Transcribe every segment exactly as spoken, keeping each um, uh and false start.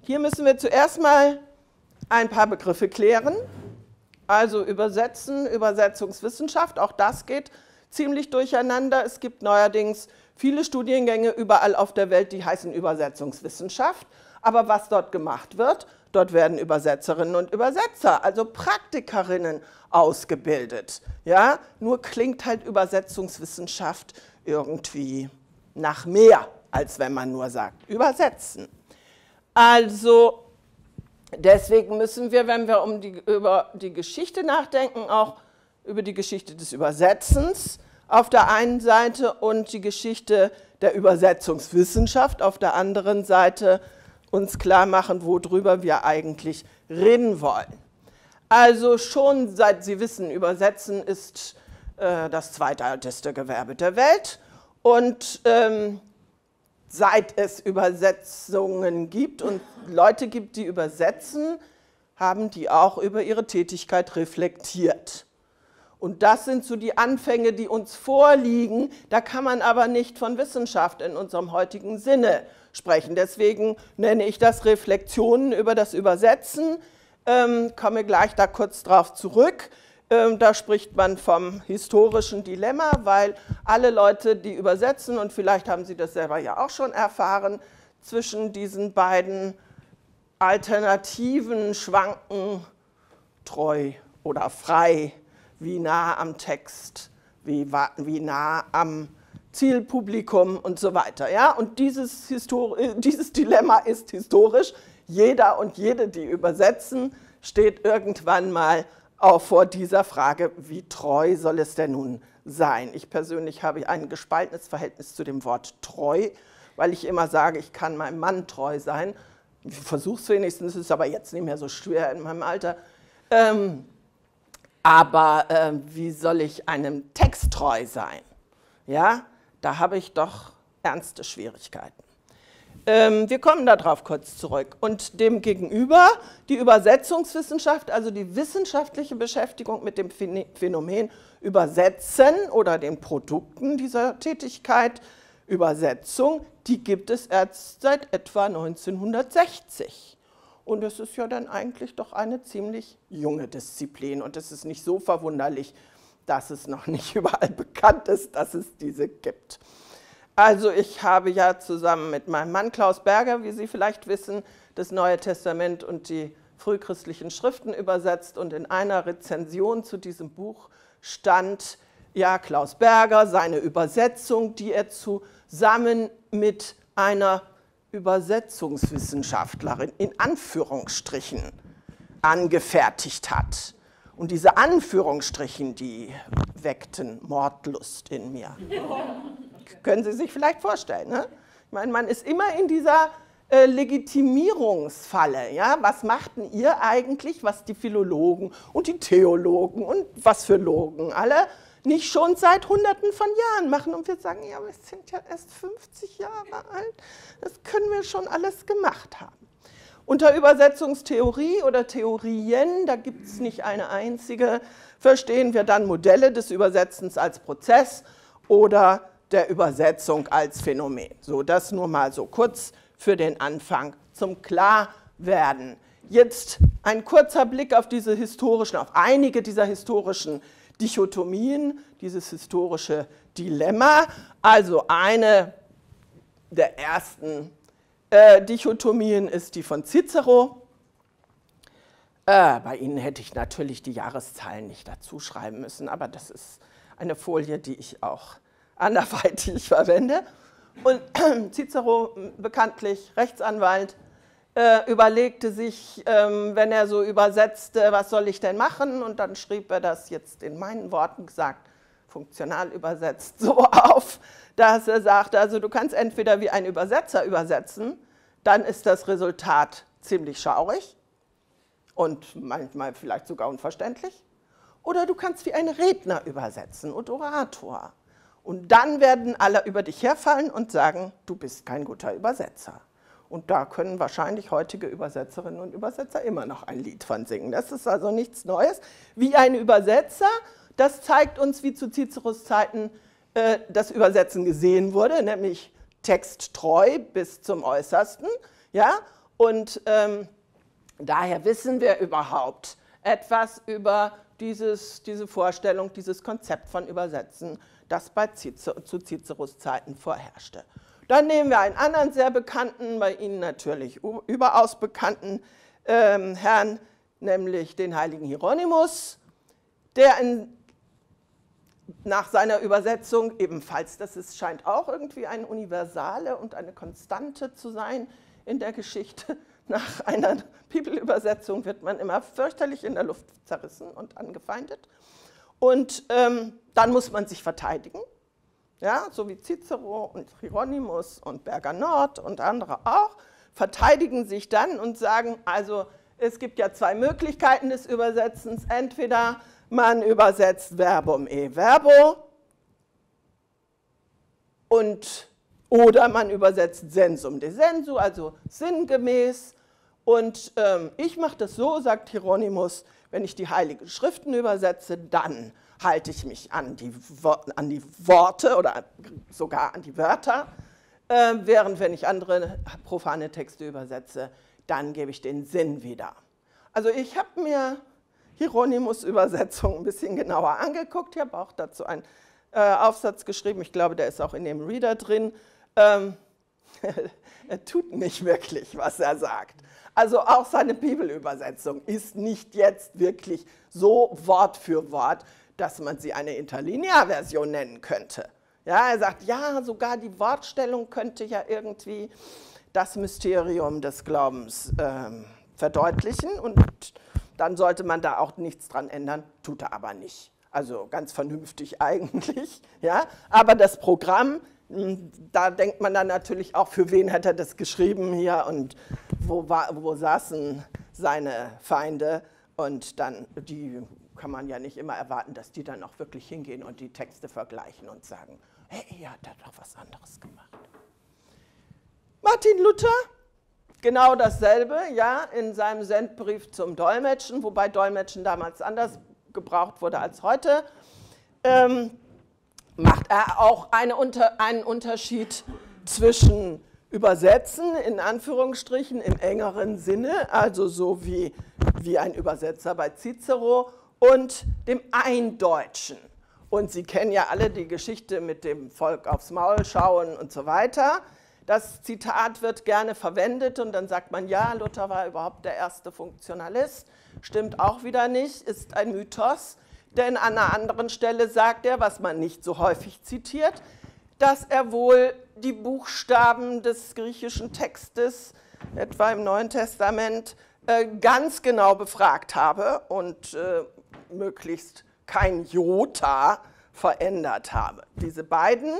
Hier müssen wir zuerst mal ein paar Begriffe klären. Also Übersetzen, Übersetzungswissenschaft, auch das geht ziemlich durcheinander. Es gibt neuerdings viele Studiengänge überall auf der Welt, die heißen Übersetzungswissenschaft. Aber was dort gemacht wird, dort werden Übersetzerinnen und Übersetzer, also Praktikerinnen, ausgebildet. Ja? Nur klingt halt Übersetzungswissenschaft irgendwie nach mehr, als wenn man nur sagt, übersetzen. Also deswegen müssen wir, wenn wir um die, über die Geschichte nachdenken, auch über die Geschichte des Übersetzens auf der einen Seite und die Geschichte der Übersetzungswissenschaft auf der anderen Seite uns klar machen, worüber wir eigentlich reden wollen. Also schon seit Sie wissen, Übersetzen ist äh, das zweitälteste Gewerbe der Welt und ähm, seit es Übersetzungen gibt und Leute gibt, die übersetzen, haben die auch über ihre Tätigkeit reflektiert. Und das sind so die Anfänge, die uns vorliegen. Da kann man aber nicht von Wissenschaft in unserem heutigen Sinne sprechen. Deswegen nenne ich das Reflexionen über das Übersetzen. Ähm, komme gleich da kurz drauf zurück. Ähm, da spricht man vom historischen Dilemma, weil alle Leute, die übersetzen, und vielleicht haben Sie das selber ja auch schon erfahren, zwischen diesen beiden Alternativen schwanken, treu oder frei, wie nah am Text, wie, wie nah am Zielpublikum und so weiter. Ja? Und dieses, Histori dieses Dilemma ist historisch. Jeder und jede, die übersetzen, steht irgendwann mal auch vor dieser Frage, wie treu soll es denn nun sein? Ich persönlich habe ein gespaltenes Verhältnis zu dem Wort treu, weil ich immer sage, ich kann meinem Mann treu sein. Ich versuche es wenigstens, ist aber jetzt nicht mehr so schwer in meinem Alter. Ähm, aber äh, wie soll ich einem Text treu sein? Ja, da habe ich doch ernste Schwierigkeiten. Ähm, wir kommen darauf kurz zurück. Und dem gegenüber die Übersetzungswissenschaft, also die wissenschaftliche Beschäftigung mit dem Phänomen Übersetzen oder den Produkten dieser Tätigkeit, Übersetzung, die gibt es erst seit etwa neunzehnhundertsechzig. Und es ist ja dann eigentlich doch eine ziemlich junge Disziplin. Und es ist nicht so verwunderlich, dass es noch nicht überall bekannt ist, dass es diese gibt. Also ich habe ja zusammen mit meinem Mann Klaus Berger, wie Sie vielleicht wissen, das Neue Testament und die frühchristlichen Schriften übersetzt. Und in einer Rezension zu diesem Buch stand, ja, Klaus Berger, seine Übersetzung, die er zusammen mit einer Übersetzungswissenschaftlerin in Anführungsstrichen angefertigt hat. Und diese Anführungsstrichen, die weckten Mordlust in mir. Können Sie sich vielleicht vorstellen, ne? Ich meine, man ist immer in dieser äh, Legitimierungsfalle. Ja? Was machten ihr eigentlich, was die Philologen und die Theologen und was für Logen alle nicht schon seit Hunderten von Jahren machen? Und wir sagen, ja, wir sind ja erst fünfzig Jahre alt, das können wir schon alles gemacht haben. Unter Übersetzungstheorie oder Theorien, da gibt es nicht eine einzige, verstehen wir dann Modelle des Übersetzens als Prozess oder der Übersetzung als Phänomen. So, das nur mal so kurz für den Anfang zum Klarwerden. Jetzt ein kurzer Blick auf diese historischen, auf einige dieser historischen Dichotomien, dieses historische Dilemma. Also eine der ersten äh, Dichotomien ist die von Cicero. Äh, bei Ihnen hätte ich natürlich die Jahreszahlen nicht dazu schreiben müssen, aber das ist eine Folie, die ich auch anderweitig verwende. Und Cicero, bekanntlich Rechtsanwalt, äh, überlegte sich, ähm, wenn er so übersetzte, was soll ich denn machen? Und dann schrieb er das jetzt in meinen Worten gesagt, funktional übersetzt, so auf, dass er sagte, also du kannst entweder wie ein Übersetzer übersetzen, dann ist das Resultat ziemlich schaurig und manchmal vielleicht sogar unverständlich, oder du kannst wie ein Redner übersetzen und Orator. Und dann werden alle über dich herfallen und sagen, du bist kein guter Übersetzer. Und da können wahrscheinlich heutige Übersetzerinnen und Übersetzer immer noch ein Lied von singen. Das ist also nichts Neues. Wie ein Übersetzer, das zeigt uns, wie zu Ciceros Zeiten äh, das Übersetzen gesehen wurde, nämlich texttreu bis zum Äußersten. Ja? Und ähm, daher wissen wir überhaupt etwas über dieses, diese Vorstellung, dieses Konzept von Übersetzen, das bei Cicero, zu Ciceros Zeiten vorherrschte. Dann nehmen wir einen anderen sehr bekannten, bei Ihnen natürlich überaus bekannten ähm, Herrn, nämlich den heiligen Hieronymus, der in, nach seiner Übersetzung ebenfalls, das ist, scheint auch irgendwie eine Universale und eine Konstante zu sein in der Geschichte, nach einer Bibelübersetzung wird man immer fürchterlich in der Luft zerrissen und angefeindet. Und ähm, dann muss man sich verteidigen, ja, so wie Cicero und Hieronymus und Berger-Nord und andere auch, verteidigen sich dann und sagen, also es gibt ja zwei Möglichkeiten des Übersetzens. Entweder man übersetzt Verbum e Verbo und, oder man übersetzt Sensum de sensu, also sinngemäß. Und ähm, ich mache das so, sagt Hieronymus, wenn ich die Heiligen Schriften übersetze, dann halte ich mich an die, an die Worte oder sogar an die Wörter, äh, während wenn ich andere profane Texte übersetze, dann gebe ich den Sinn wieder. Also ich habe mir Hieronymus Übersetzung ein bisschen genauer angeguckt, ich habe auch dazu einen äh, Aufsatz geschrieben, ich glaube, der ist auch in dem Reader drin. Ähm, er tut nicht wirklich, was er sagt. Also auch seine Bibelübersetzung ist nicht jetzt wirklich so Wort für Wort, dass man sie eine Interlinearversion nennen könnte. Ja, er sagt, ja, sogar die Wortstellung könnte ja irgendwie das Mysterium des Glaubens ähm, verdeutlichen und dann sollte man da auch nichts dran ändern, tut er aber nicht. Also ganz vernünftig eigentlich, ja, aber das Programm, da denkt man dann natürlich auch, für wen hat er das geschrieben hier und wo, war, wo saßen seine Feinde und dann, die kann man ja nicht immer erwarten, dass die dann auch wirklich hingehen und die Texte vergleichen und sagen, hey, er hat da doch was anderes gemacht. Martin Luther, genau dasselbe, ja, in seinem Sendbrief zum Dolmetschen, wobei Dolmetschen damals anders gebraucht wurde als heute, ähm, macht er auch eine unter, einen Unterschied zwischen Übersetzen, in Anführungsstrichen, im engeren Sinne, also so wie, wie ein Übersetzer bei Cicero, und dem Eindeutschen. Und Sie kennen ja alle die Geschichte mit dem Volk aufs Maul schauen und so weiter. Das Zitat wird gerne verwendet und dann sagt man, ja, Luther war überhaupt der erste Funktionalist. Stimmt auch wieder nicht, ist ein Mythos. Denn an einer anderen Stelle sagt er, was man nicht so häufig zitiert, dass er wohl die Buchstaben des griechischen Textes, etwa im Neuen Testament, ganz genau befragt habe und möglichst kein Jota verändert habe. Diese beiden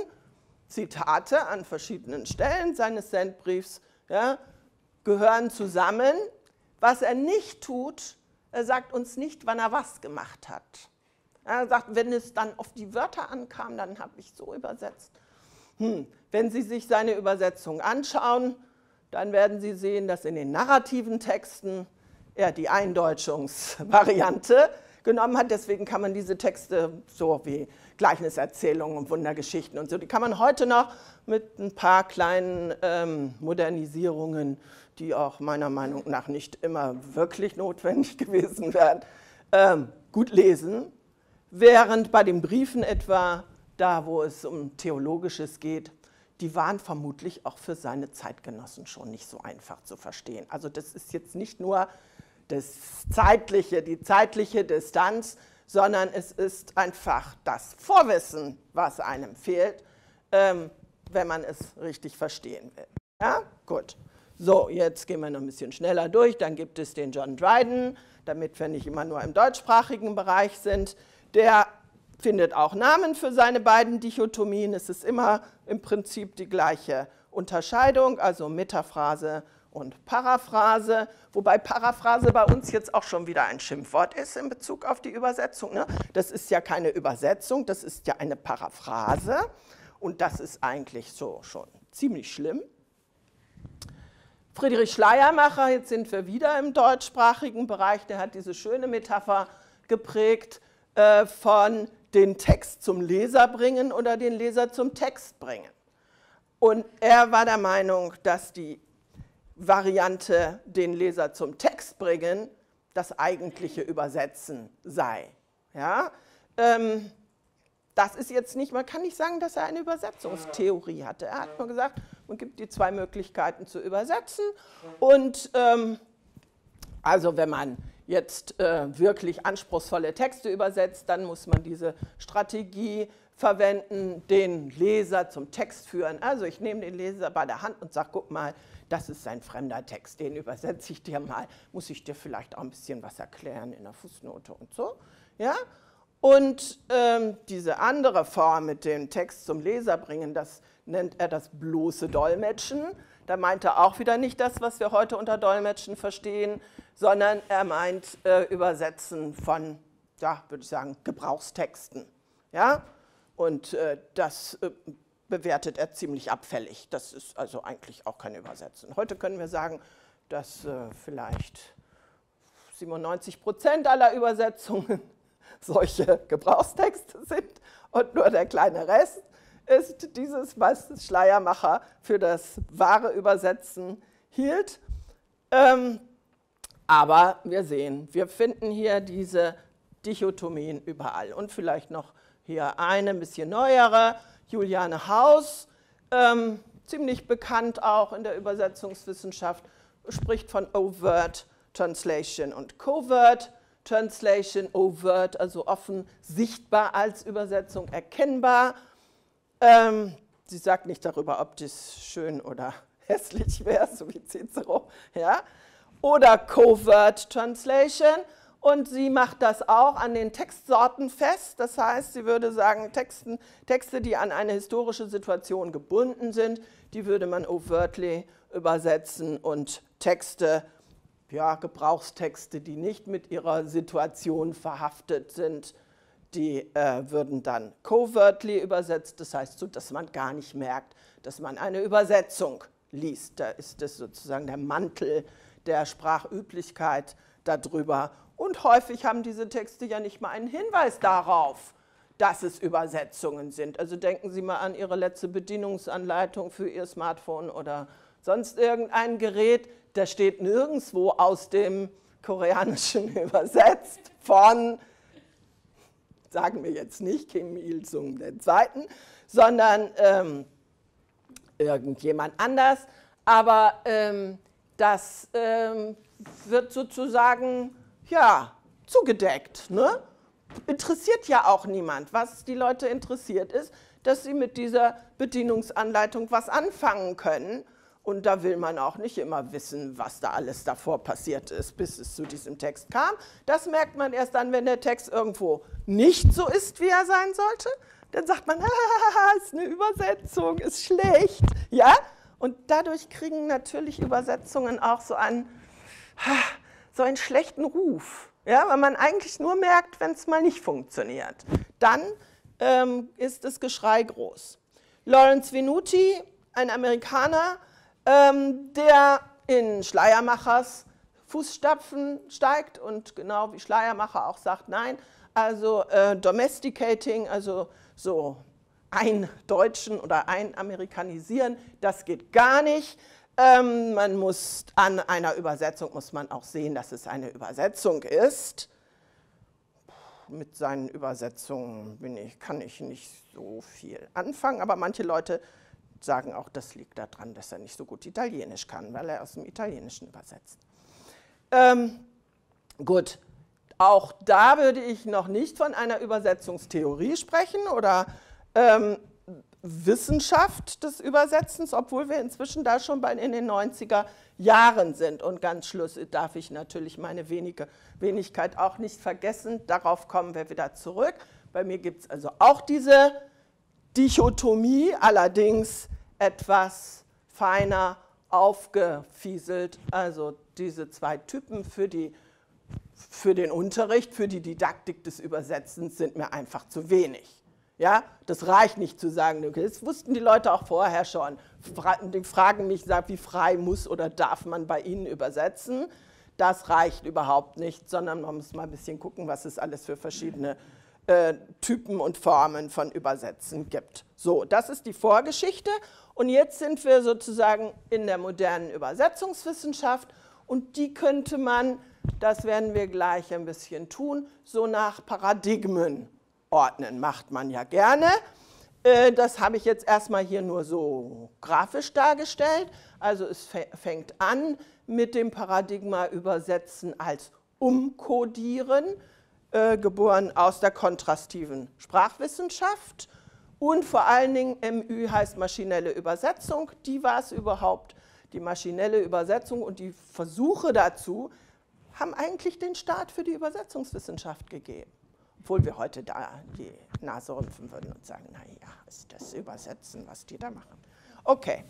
Zitate an verschiedenen Stellen seines Sendbriefs, ja, gehören zusammen. Was er nicht tut, er sagt uns nicht, wann er was gemacht hat. Er sagt, wenn es dann auf die Wörter ankam, dann habe ich so übersetzt. Hm. Wenn Sie sich seine Übersetzung anschauen, dann werden Sie sehen, dass in den narrativen Texten er die Eindeutschungsvariante genommen hat. Deswegen kann man diese Texte, so wie Gleichniserzählungen und Wundergeschichten und so, die kann man heute noch mit ein paar kleinen ähm, Modernisierungen, die auch meiner Meinung nach nicht immer wirklich notwendig gewesen wären, ähm, gut lesen. Während bei den Briefen etwa, da wo es um Theologisches geht, die waren vermutlich auch für seine Zeitgenossen schon nicht so einfach zu verstehen. Also das ist jetzt nicht nur das zeitliche, die zeitliche Distanz, sondern es ist einfach das Vorwissen, was einem fehlt, ähm, wenn man es richtig verstehen will. Ja, gut. So, jetzt gehen wir noch ein bisschen schneller durch. Dann gibt es den John Dryden, damit wir nicht immer nur im deutschsprachigen Bereich sind. Der findet auch Namen für seine beiden Dichotomien. Es ist immer im Prinzip die gleiche Unterscheidung, also Metaphrase und Paraphrase, wobei Paraphrase bei uns jetzt auch schon wieder ein Schimpfwort ist in Bezug auf die Übersetzung. Ne? Das ist ja keine Übersetzung, das ist ja eine Paraphrase und das ist eigentlich so schon ziemlich schlimm. Friedrich Schleiermacher, jetzt sind wir wieder im deutschsprachigen Bereich, der hat diese schöne Metapher geprägt äh, von den Text zum Leser bringen oder den Leser zum Text bringen. Und er war der Meinung, dass die Variante, den Leser zum Text bringen, das eigentliche Übersetzen sei. Ja? Ähm, das ist jetzt nicht, man kann nicht sagen, dass er eine Übersetzungstheorie hatte. Er hat nur gesagt, man gibt die zwei Möglichkeiten zu übersetzen und ähm, also wenn man jetzt äh, wirklich anspruchsvolle Texte übersetzt, dann muss man diese Strategie verwenden, den Leser zum Text führen. Also ich nehme den Leser bei der Hand und sage, guck mal, das ist ein fremder Text, den übersetze ich dir mal, muss ich dir vielleicht auch ein bisschen was erklären in der Fußnote und so. Ja? Und ähm, diese andere Form mit dem Text zum Leser bringen, das nennt er das bloße Dolmetschen. Da meint er auch wieder nicht das, was wir heute unter Dolmetschen verstehen, sondern er meint äh, Übersetzen von, ja, würde ich sagen, Gebrauchstexten. Ja? Und äh, das äh, bewertet er ziemlich abfällig. Das ist also eigentlich auch keine Übersetzung. Heute können wir sagen, dass äh, vielleicht siebenundneunzig Prozent aller Übersetzungen solche Gebrauchstexte sind und nur der kleine Rest ist dieses, was Schleiermacher für das wahre Übersetzen hielt. Ähm, aber wir sehen, wir finden hier diese Dichotomien überall. Und vielleicht noch hier eine ein bisschen neuere, Juliane Haus, ähm, ziemlich bekannt auch in der Übersetzungswissenschaft, spricht von Overt Translation und Covert Translation. Overt, also offen, sichtbar als Übersetzung erkennbar. Ähm, sie sagt nicht darüber, ob das schön oder hässlich wäre, so wie Cicero. Ja? Oder Covert Translation. Und sie macht das auch an den Textsorten fest. Das heißt, sie würde sagen, Texten, Texte, die an eine historische Situation gebunden sind, die würde man overtly übersetzen. Und Texte, ja, Gebrauchstexte, die nicht mit ihrer Situation verhaftet sind, die äh, würden dann covertly übersetzt. Das heißt, so, dass man gar nicht merkt, dass man eine Übersetzung liest. Da ist das sozusagen der Mantel der Sprachüblichkeit darüber. Und häufig haben diese Texte ja nicht mal einen Hinweis darauf, dass es Übersetzungen sind. Also denken Sie mal an Ihre letzte Bedienungsanleitung für Ihr Smartphone oder sonst irgendein Gerät. Da steht nirgendwo aus dem Koreanischen übersetzt von, sagen wir jetzt nicht Kim Il-sung der Zweiten, sondern ähm, irgendjemand anders. Aber ähm, das ähm, wird sozusagen ja, zugedeckt. Ne? Interessiert ja auch niemand. Was die Leute interessiert ist, dass sie mit dieser Bedienungsanleitung was anfangen können. Und da will man auch nicht immer wissen, was da alles davor passiert ist, bis es zu diesem Text kam. Das merkt man erst dann, wenn der Text irgendwo nicht so ist, wie er sein sollte. Dann sagt man, ah, ist eine Übersetzung, ist schlecht. Ja? Und dadurch kriegen natürlich Übersetzungen auch so einen, so einen schlechten Ruf, ja, weil man eigentlich nur merkt, wenn es mal nicht funktioniert. Dann ähm, ist das Geschrei groß. Lawrence Venuti, ein Amerikaner, ähm, der in Schleiermachers Fußstapfen steigt und genau wie Schleiermacher auch sagt, nein, also äh, Domesticating, also so eindeutschen oder einamerikanisieren, das geht gar nicht. Ähm, man muss, an einer Übersetzung muss man auch sehen, dass es eine Übersetzung ist. Mit seinen Übersetzungen bin ich, kann ich nicht so viel anfangen, aber manche Leute sagen auch, das liegt daran, dass er nicht so gut Italienisch kann, weil er aus dem Italienischen übersetzt. Ähm, gut, auch da würde ich noch nicht von einer Übersetzungstheorie sprechen oder ähm, Wissenschaft des Übersetzens, obwohl wir inzwischen da schon bei in den neunziger Jahren sind. Und ganz Schluss darf ich natürlich meine wenige Wenigkeit auch nicht vergessen. Darauf kommen wir wieder zurück. Bei mir gibt es also auch diese Dichotomie, allerdings etwas feiner aufgefieselt. Also diese zwei Typen für, die, für den Unterricht, für die Didaktik des Übersetzens sind mir einfach zu wenig. Ja, das reicht nicht zu sagen, okay, das wussten die Leute auch vorher schon. Die fragen mich, wie frei muss oder darf man bei ihnen übersetzen. Das reicht überhaupt nicht, sondern man muss mal ein bisschen gucken, was es alles für verschiedene äh, Typen und Formen von Übersetzen gibt. So, das ist die Vorgeschichte und jetzt sind wir sozusagen in der modernen Übersetzungswissenschaft und die könnte man, das werden wir gleich ein bisschen tun, so nach Paradigmen ordnen. Macht man ja gerne. Das habe ich jetzt erstmal hier nur so grafisch dargestellt. Also es fängt an mit dem Paradigma Übersetzen als Umkodieren, äh, geboren aus der kontrastiven Sprachwissenschaft. Und vor allen Dingen M Ü heißt maschinelle Übersetzung. Die war es überhaupt, die maschinelle Übersetzung und die Versuche dazu haben eigentlich den Start für die Übersetzungswissenschaft gegeben. Obwohl wir heute da die Nase rümpfen würden und sagen, naja, ist das Übersetzen, was die da machen. Okay,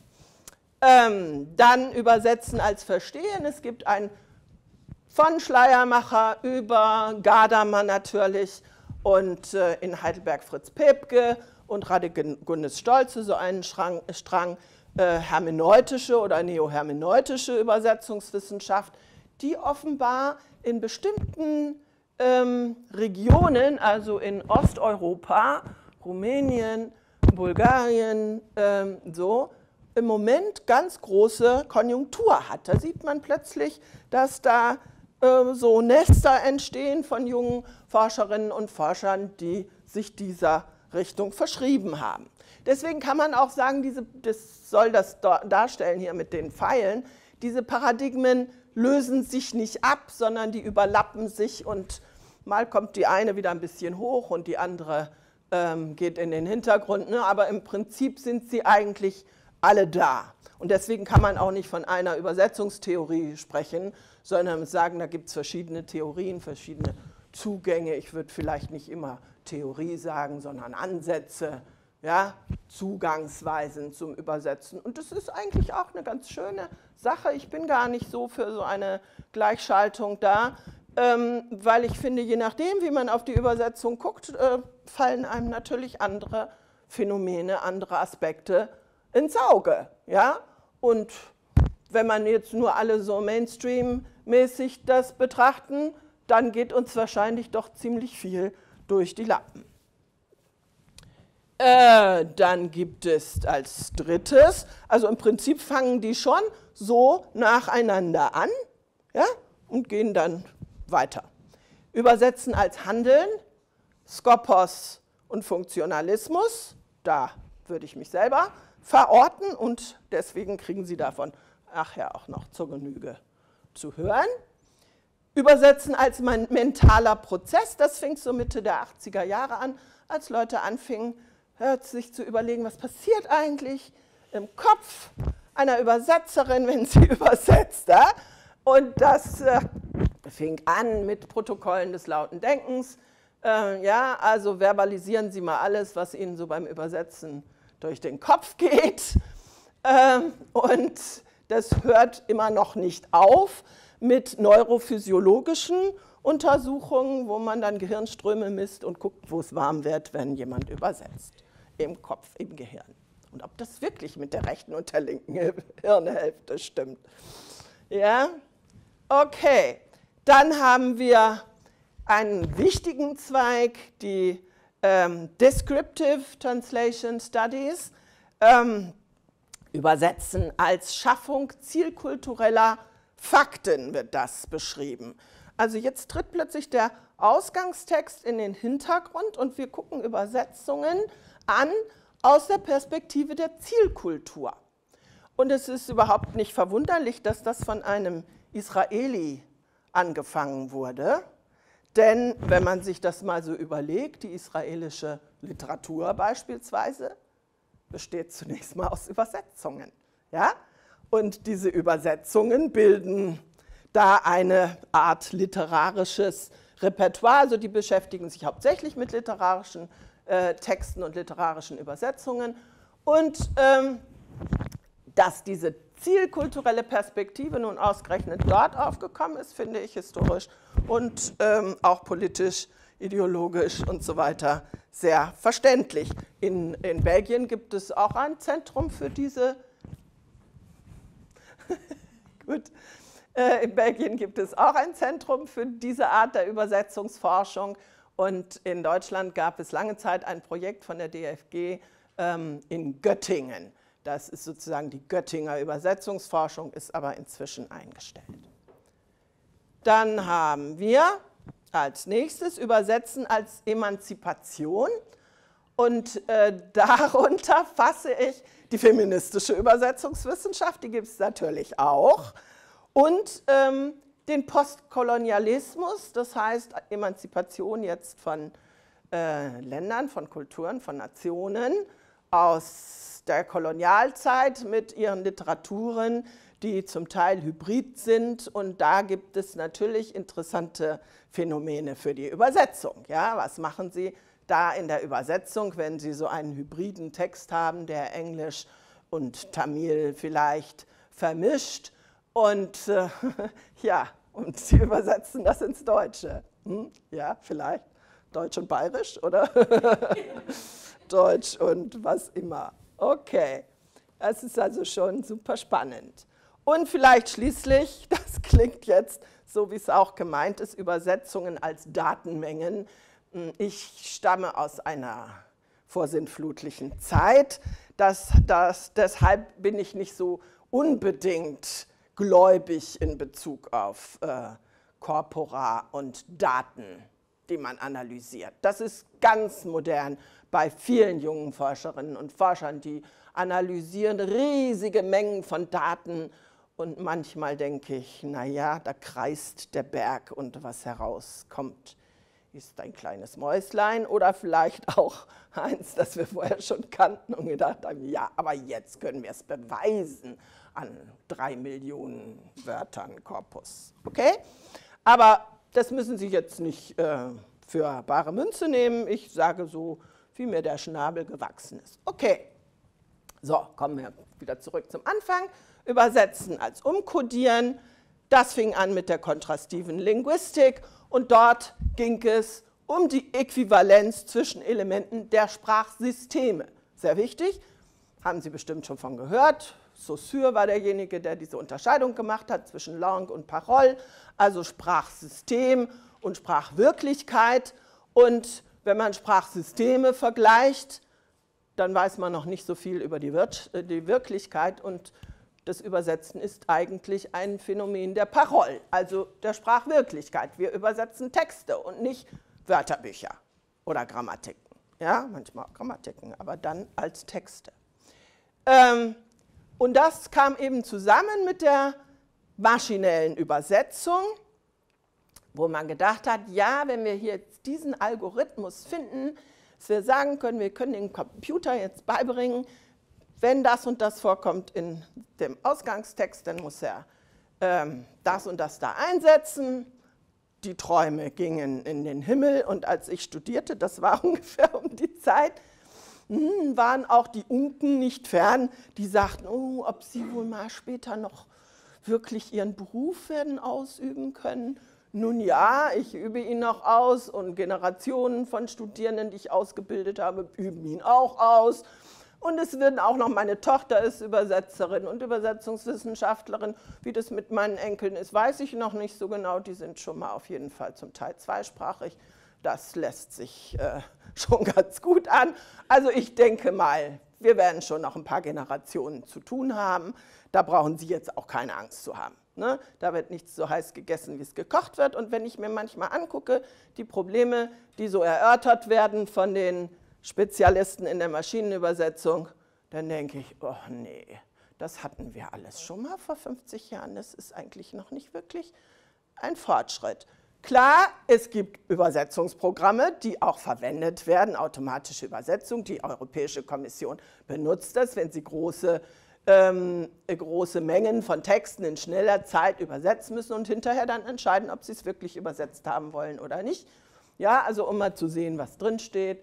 ähm, dann Übersetzen als Verstehen. Es gibt ein von Schleiermacher über Gardamann natürlich und äh, in Heidelberg Fritz Pepke und Radegundes Stolze so einen Strang, Strang äh, hermeneutische oder neohermeneutische Übersetzungswissenschaft, die offenbar in bestimmten Ähm, Regionen, also in Osteuropa, Rumänien, Bulgarien, ähm, so, im Moment ganz große Konjunktur hat. Da sieht man plötzlich, dass da äh, so Nester entstehen von jungen Forscherinnen und Forschern, die sich dieser Richtung verschrieben haben. Deswegen kann man auch sagen, diese, das soll das darstellen hier mit den Pfeilen, diese Paradigmen lösen sich nicht ab, sondern die überlappen sich und mal kommt die eine wieder ein bisschen hoch und die andere ähm, geht in den Hintergrund. Ne? Aber im Prinzip sind sie eigentlich alle da. Und deswegen kann man auch nicht von einer Übersetzungstheorie sprechen, sondern sagen, da gibt es verschiedene Theorien, verschiedene Zugänge. Ich würde vielleicht nicht immer Theorie sagen, sondern Ansätze, ja? Zugangsweisen zum Übersetzen. Und das ist eigentlich auch eine ganz schöne Sache. Ich bin gar nicht so für so eine Gleichschaltung da. Ähm, weil ich finde, je nachdem, wie man auf die Übersetzung guckt, äh, fallen einem natürlich andere Phänomene, andere Aspekte ins Auge. Ja? Und wenn man jetzt nur alle so Mainstream-mäßig das betrachten, dann geht uns wahrscheinlich doch ziemlich viel durch die Lappen. Äh, dann gibt es als drittes, also im Prinzip fangen die schon so nacheinander an, ja, und gehen dann weiter. Übersetzen als Handeln, Skopos und Funktionalismus, da würde ich mich selber verorten und deswegen kriegen Sie davon nachher auch noch zur Genüge zu hören. Übersetzen als mentaler Prozess, das fing so Mitte der achtziger Jahre an, als Leute anfingen, sich zu überlegen, was passiert eigentlich im Kopf einer Übersetzerin, wenn sie übersetzt. Ja? Und das äh, fing an mit Protokollen des lauten Denkens. Äh, ja, also verbalisieren Sie mal alles, was Ihnen so beim Übersetzen durch den Kopf geht. Äh, und das hört immer noch nicht auf mit neurophysiologischen Untersuchungen, wo man dann Gehirnströme misst und guckt, wo es warm wird, wenn jemand übersetzt. Im Kopf, im Gehirn. Und ob das wirklich mit der rechten und der linken Hirnhälfte stimmt. Ja, okay. Dann haben wir einen wichtigen Zweig, die ähm, Descriptive Translation Studies, ähm, Übersetzen als Schaffung zielkultureller Fakten wird das beschrieben. Also jetzt tritt plötzlich der Ausgangstext in den Hintergrund und wir gucken Übersetzungen an aus der Perspektive der Zielkultur. Und es ist überhaupt nicht verwunderlich, dass das von einem Israeli angefangen wurde. Denn wenn man sich das mal so überlegt, die israelische Literatur beispielsweise besteht zunächst mal aus Übersetzungen. Ja? Und diese Übersetzungen bilden da eine Art literarisches Repertoire. Also die beschäftigen sich hauptsächlich mit literarischen äh, Texten und literarischen Übersetzungen. Und ähm, dass diese zielkulturelle Perspektive nun ausgerechnet dort aufgekommen ist, finde ich historisch und ähm, auch politisch, ideologisch und so weiter sehr verständlich. In, in Belgien gibt es auch ein Zentrum für diese Gut. Äh, in Belgien gibt es auch ein Zentrum für diese Art der Übersetzungsforschung Und in Deutschland gab es lange Zeit ein Projekt von der D F G ähm, in Göttingen. Das ist sozusagen die Göttinger Übersetzungsforschung, ist aber inzwischen eingestellt. Dann haben wir als nächstes Übersetzen als Emanzipation. Und äh, darunter fasse ich die feministische Übersetzungswissenschaft, die gibt es natürlich auch. Und ähm, den Postkolonialismus, das heißt Emanzipation jetzt von äh, Ländern, von Kulturen, von Nationen aus der Kolonialzeit mit ihren Literaturen, die zum Teil hybrid sind. Und da gibt es natürlich interessante Phänomene für die Übersetzung. Ja, was machen Sie da in der Übersetzung, wenn Sie so einen hybriden Text haben, der Englisch und Tamil vielleicht vermischt? Und äh, ja, und Sie übersetzen das ins Deutsche. Hm? Ja, vielleicht Deutsch und Bayerisch oder Deutsch und was immer. Okay, das ist also schon super spannend. Und vielleicht schließlich, das klingt jetzt so, wie es auch gemeint ist, Übersetzungen als Datenmengen. Ich stamme aus einer vorsintflutlichen Zeit. Das, das, deshalb bin ich nicht so unbedingt gläubig in Bezug auf äh, Korpora und Daten, die man analysiert. Das ist ganz modern bei vielen jungen Forscherinnen und Forschern, die analysieren riesige Mengen von Daten und manchmal denke ich, naja, da kreist der Berg und was herauskommt, ist ein kleines Mäuslein oder vielleicht auch eins, das wir vorher schon kannten und gedacht haben, ja, aber jetzt können wir es beweisen an drei Millionen Wörtern Korpus. Okay? Aber das müssen Sie jetzt nicht äh, für bare Münze nehmen. Ich sage so, wie mir der Schnabel gewachsen ist. Okay, so, kommen wir wieder zurück zum Anfang. Übersetzen als Umkodieren. Das fing an mit der kontrastiven Linguistik und dort ging es um die Äquivalenz zwischen Elementen der Sprachsysteme. Sehr wichtig, haben Sie bestimmt schon von gehört. Saussure war derjenige, der diese Unterscheidung gemacht hat zwischen Langue und Parole, also Sprachsystem und Sprachwirklichkeit. Und wenn man Sprachsysteme vergleicht, dann weiß man noch nicht so viel über die, Wir die Wirklichkeit und das Übersetzen ist eigentlich ein Phänomen der Parole, also der Sprachwirklichkeit. Wir übersetzen Texte und nicht Wörterbücher oder Grammatiken. Ja, manchmal auch Grammatiken, aber dann als Texte. Ähm, und das kam eben zusammen mit der maschinellen Übersetzung, wo man gedacht hat, ja, wenn wir hier jetzt diesen Algorithmus finden, dass wir sagen können, wir können dem Computer jetzt beibringen, wenn das und das vorkommt in dem Ausgangstext, dann muss er ähm, das und das da einsetzen. Die Träume gingen in den Himmel und als ich studierte, das war ungefähr um die Zeit, mh, waren auch die Unken nicht fern, die sagten, oh, ob sie wohl mal später noch wirklich ihren Beruf werden ausüben können. Nun ja, ich übe ihn noch aus und Generationen von Studierenden, die ich ausgebildet habe, üben ihn auch aus. Und es werden auch noch, meine Tochter ist Übersetzerin und Übersetzungswissenschaftlerin. Wie das mit meinen Enkeln ist, weiß ich noch nicht so genau. Die sind schon mal auf jeden Fall zum Teil zweisprachig. Das lässt sich äh, schon ganz gut an. Also ich denke mal, wir werden schon noch ein paar Generationen zu tun haben. Da brauchen Sie jetzt auch keine Angst zu haben. Ne? Da wird nichts so heiß gegessen, wie es gekocht wird. Und wenn ich mir manchmal angucke, die Probleme, die so erörtert werden von den Spezialisten in der Maschinenübersetzung, dann denke ich, oh nee, das hatten wir alles schon mal vor fünfzig Jahren, das ist eigentlich noch nicht wirklich ein Fortschritt. Klar, es gibt Übersetzungsprogramme, die auch verwendet werden, automatische Übersetzung, die Europäische Kommission benutzt das, wenn sie große, ähm, große Mengen von Texten in schneller Zeit übersetzen müssen und hinterher dann entscheiden, ob sie es wirklich übersetzt haben wollen oder nicht. Ja, also um mal zu sehen, was drin steht.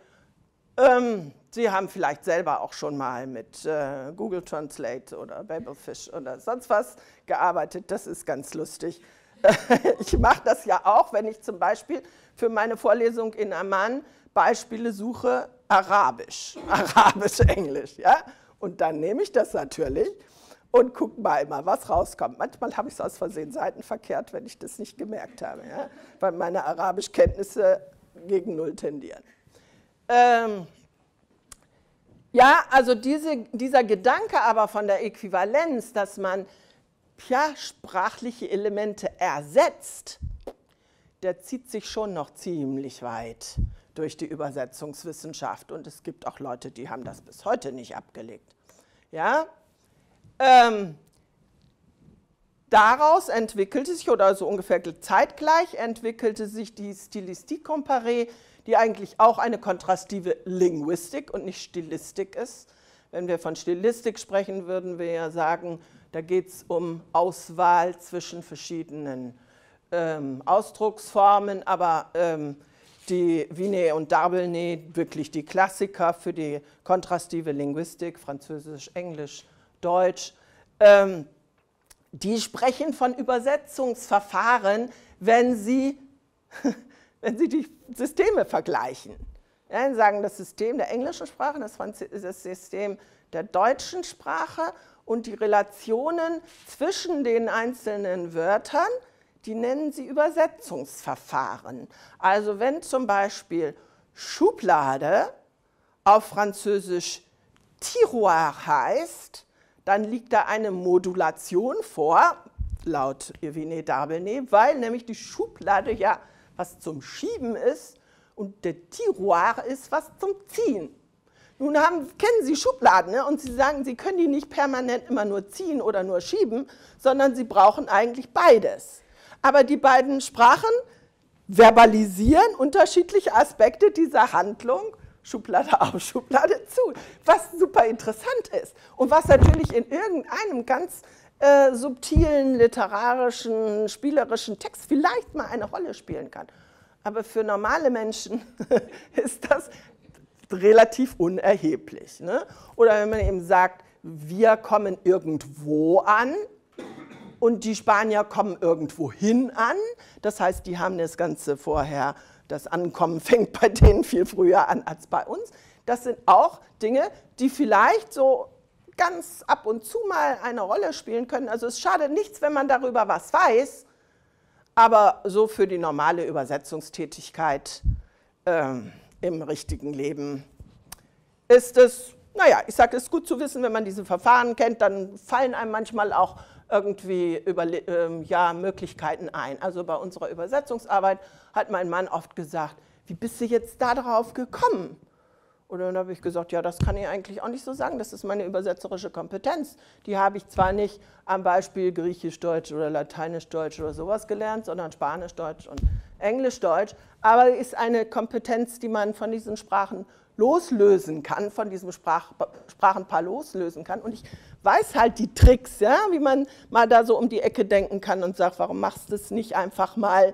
Ähm, Sie haben vielleicht selber auch schon mal mit äh, Google Translate oder Babelfish oder sonst was gearbeitet. Das ist ganz lustig. Ich mache das ja auch, wenn ich zum Beispiel für meine Vorlesung in Amman Beispiele suche, Arabisch, Arabisch, Englisch. Ja? Und dann nehme ich das natürlich und gucke mal immer, was rauskommt. Manchmal habe ich es aus Versehen seitenverkehrt, wenn ich das nicht gemerkt habe. Ja? Weil meine Arabischkenntnisse gegen Null tendieren. Ähm, ja, also diese, dieser Gedanke aber von der Äquivalenz, dass man ja, sprachliche Elemente ersetzt, der zieht sich schon noch ziemlich weit durch die Übersetzungswissenschaft. Und es gibt auch Leute, die haben das bis heute nicht abgelegt. Ja? Ähm, daraus entwickelte sich, oder so ungefähr zeitgleich, entwickelte sich die Stylistique comparée, die eigentlich auch eine kontrastive Linguistik und nicht Stilistik ist. Wenn wir von Stilistik sprechen, würden wir ja sagen, da geht es um Auswahl zwischen verschiedenen ähm, Ausdrucksformen, aber ähm, die Vinet und Darbelnet, wirklich die Klassiker für die kontrastive Linguistik, Französisch, Englisch, Deutsch, ähm, die sprechen von Übersetzungsverfahren, wenn sie, wenn sie die Systeme vergleichen. Ja, sie sagen, das System der englischen Sprache, das, das System der deutschen Sprache und die Relationen zwischen den einzelnen Wörtern, die nennen sie Übersetzungsverfahren. Also wenn zum Beispiel Schublade auf Französisch Tiroir heißt, dann liegt da eine Modulation vor, laut Vinet Darbelnet, weil nämlich die Schublade ja was zum Schieben ist und der Tiroir ist was zum Ziehen. Nun haben, kennen Sie Schubladen, ne? Und Sie sagen, Sie können die nicht permanent immer nur ziehen oder nur schieben, sondern Sie brauchen eigentlich beides. Aber die beiden Sprachen verbalisieren unterschiedliche Aspekte dieser Handlung, Schublade auf, Schublade zu, was super interessant ist und was natürlich in irgendeinem ganz äh, subtilen, literarischen, spielerischen Text vielleicht mal eine Rolle spielen kann. Aber für normale Menschen ist das relativ unerheblich. Ne? Oder wenn man eben sagt, wir kommen irgendwo an und die Spanier kommen irgendwo hin an, das heißt, die haben das Ganze vorher, das Ankommen fängt bei denen viel früher an als bei uns. Das sind auch Dinge, die vielleicht so ganz ab und zu mal eine Rolle spielen können. Also es schadet nichts, wenn man darüber was weiß, aber so für die normale Übersetzungstätigkeit ähm, im richtigen Leben ist es, naja, ich sage, es ist gut zu wissen, wenn man diese Verfahren kennt, dann fallen einem manchmal auch irgendwie über, ähm, ja, Möglichkeiten ein. Also bei unserer Übersetzungsarbeit hat mein Mann oft gesagt, wie bist du jetzt da drauf gekommen? Und dann habe ich gesagt, ja, das kann ich eigentlich auch nicht so sagen, das ist meine übersetzerische Kompetenz. Die habe ich zwar nicht am Beispiel Griechisch-Deutsch oder Lateinisch-Deutsch oder sowas gelernt, sondern Spanisch-Deutsch und Englisch-Deutsch, aber es ist eine Kompetenz, die man von diesen Sprachen loslösen kann, von diesem Sprach, Sprachenpaar loslösen kann. Und ich weiß halt die Tricks, ja, wie man mal da so um die Ecke denken kann und sagt, warum machst du es nicht einfach mal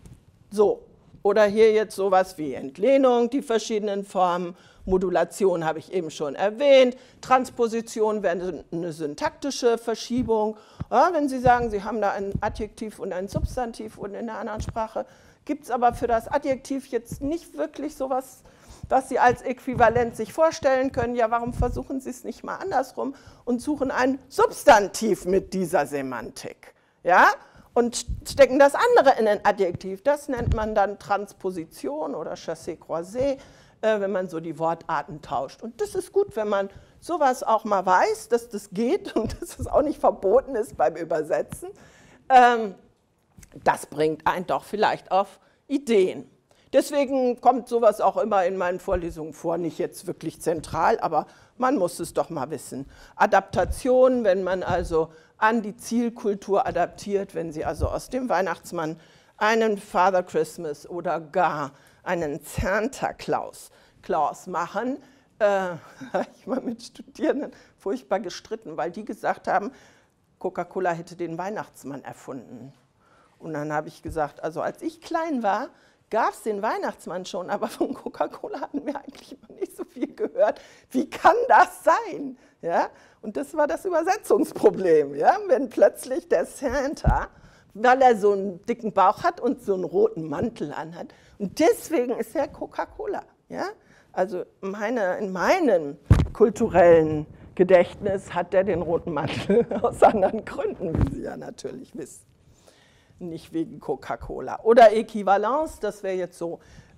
so? Oder hier jetzt sowas wie Entlehnung, die verschiedenen Formen, Modulation habe ich eben schon erwähnt, Transposition wäre eine syntaktische Verschiebung. Ja, wenn Sie sagen, Sie haben da ein Adjektiv und ein Substantiv und in einer anderen Sprache gibt es aber für das Adjektiv jetzt nicht wirklich sowas, was Sie als Äquivalent sich vorstellen können. Ja, warum versuchen Sie es nicht mal andersrum und suchen ein Substantiv mit dieser Semantik? Ja? Und stecken das andere in ein Adjektiv. Das nennt man dann Transposition oder Chassé-Croisé, äh, wenn man so die Wortarten tauscht. Und das ist gut, wenn man sowas auch mal weiß, dass das geht und dass es auch nicht verboten ist beim Übersetzen. Ähm, das bringt einen doch vielleicht auf Ideen. Deswegen kommt sowas auch immer in meinen Vorlesungen vor, nicht jetzt wirklich zentral, aber man muss es doch mal wissen. Adaptation, wenn man also an die Zielkultur adaptiert, wenn Sie also aus dem Weihnachtsmann einen Father Christmas oder gar einen Santa Claus, Claus machen, äh, habe ich mal mit Studierenden furchtbar gestritten, weil die gesagt haben, Coca-Cola hätte den Weihnachtsmann erfunden. Und dann habe ich gesagt, also als ich klein war, gab es den Weihnachtsmann schon, aber von Coca-Cola hatten wir eigentlich noch nicht so viel gehört. Wie kann das sein? Ja? Und das war das Übersetzungsproblem, ja? Wenn plötzlich der Santa, weil er so einen dicken Bauch hat und so einen roten Mantel anhat, und deswegen ist er Coca-Cola. Ja? Also meine, in meinem kulturellen Gedächtnis hat er den roten Mantel aus anderen Gründen, wie Sie ja natürlich wissen. Nicht wegen Coca-Cola. Oder Äquivalenz, das wäre jetzt so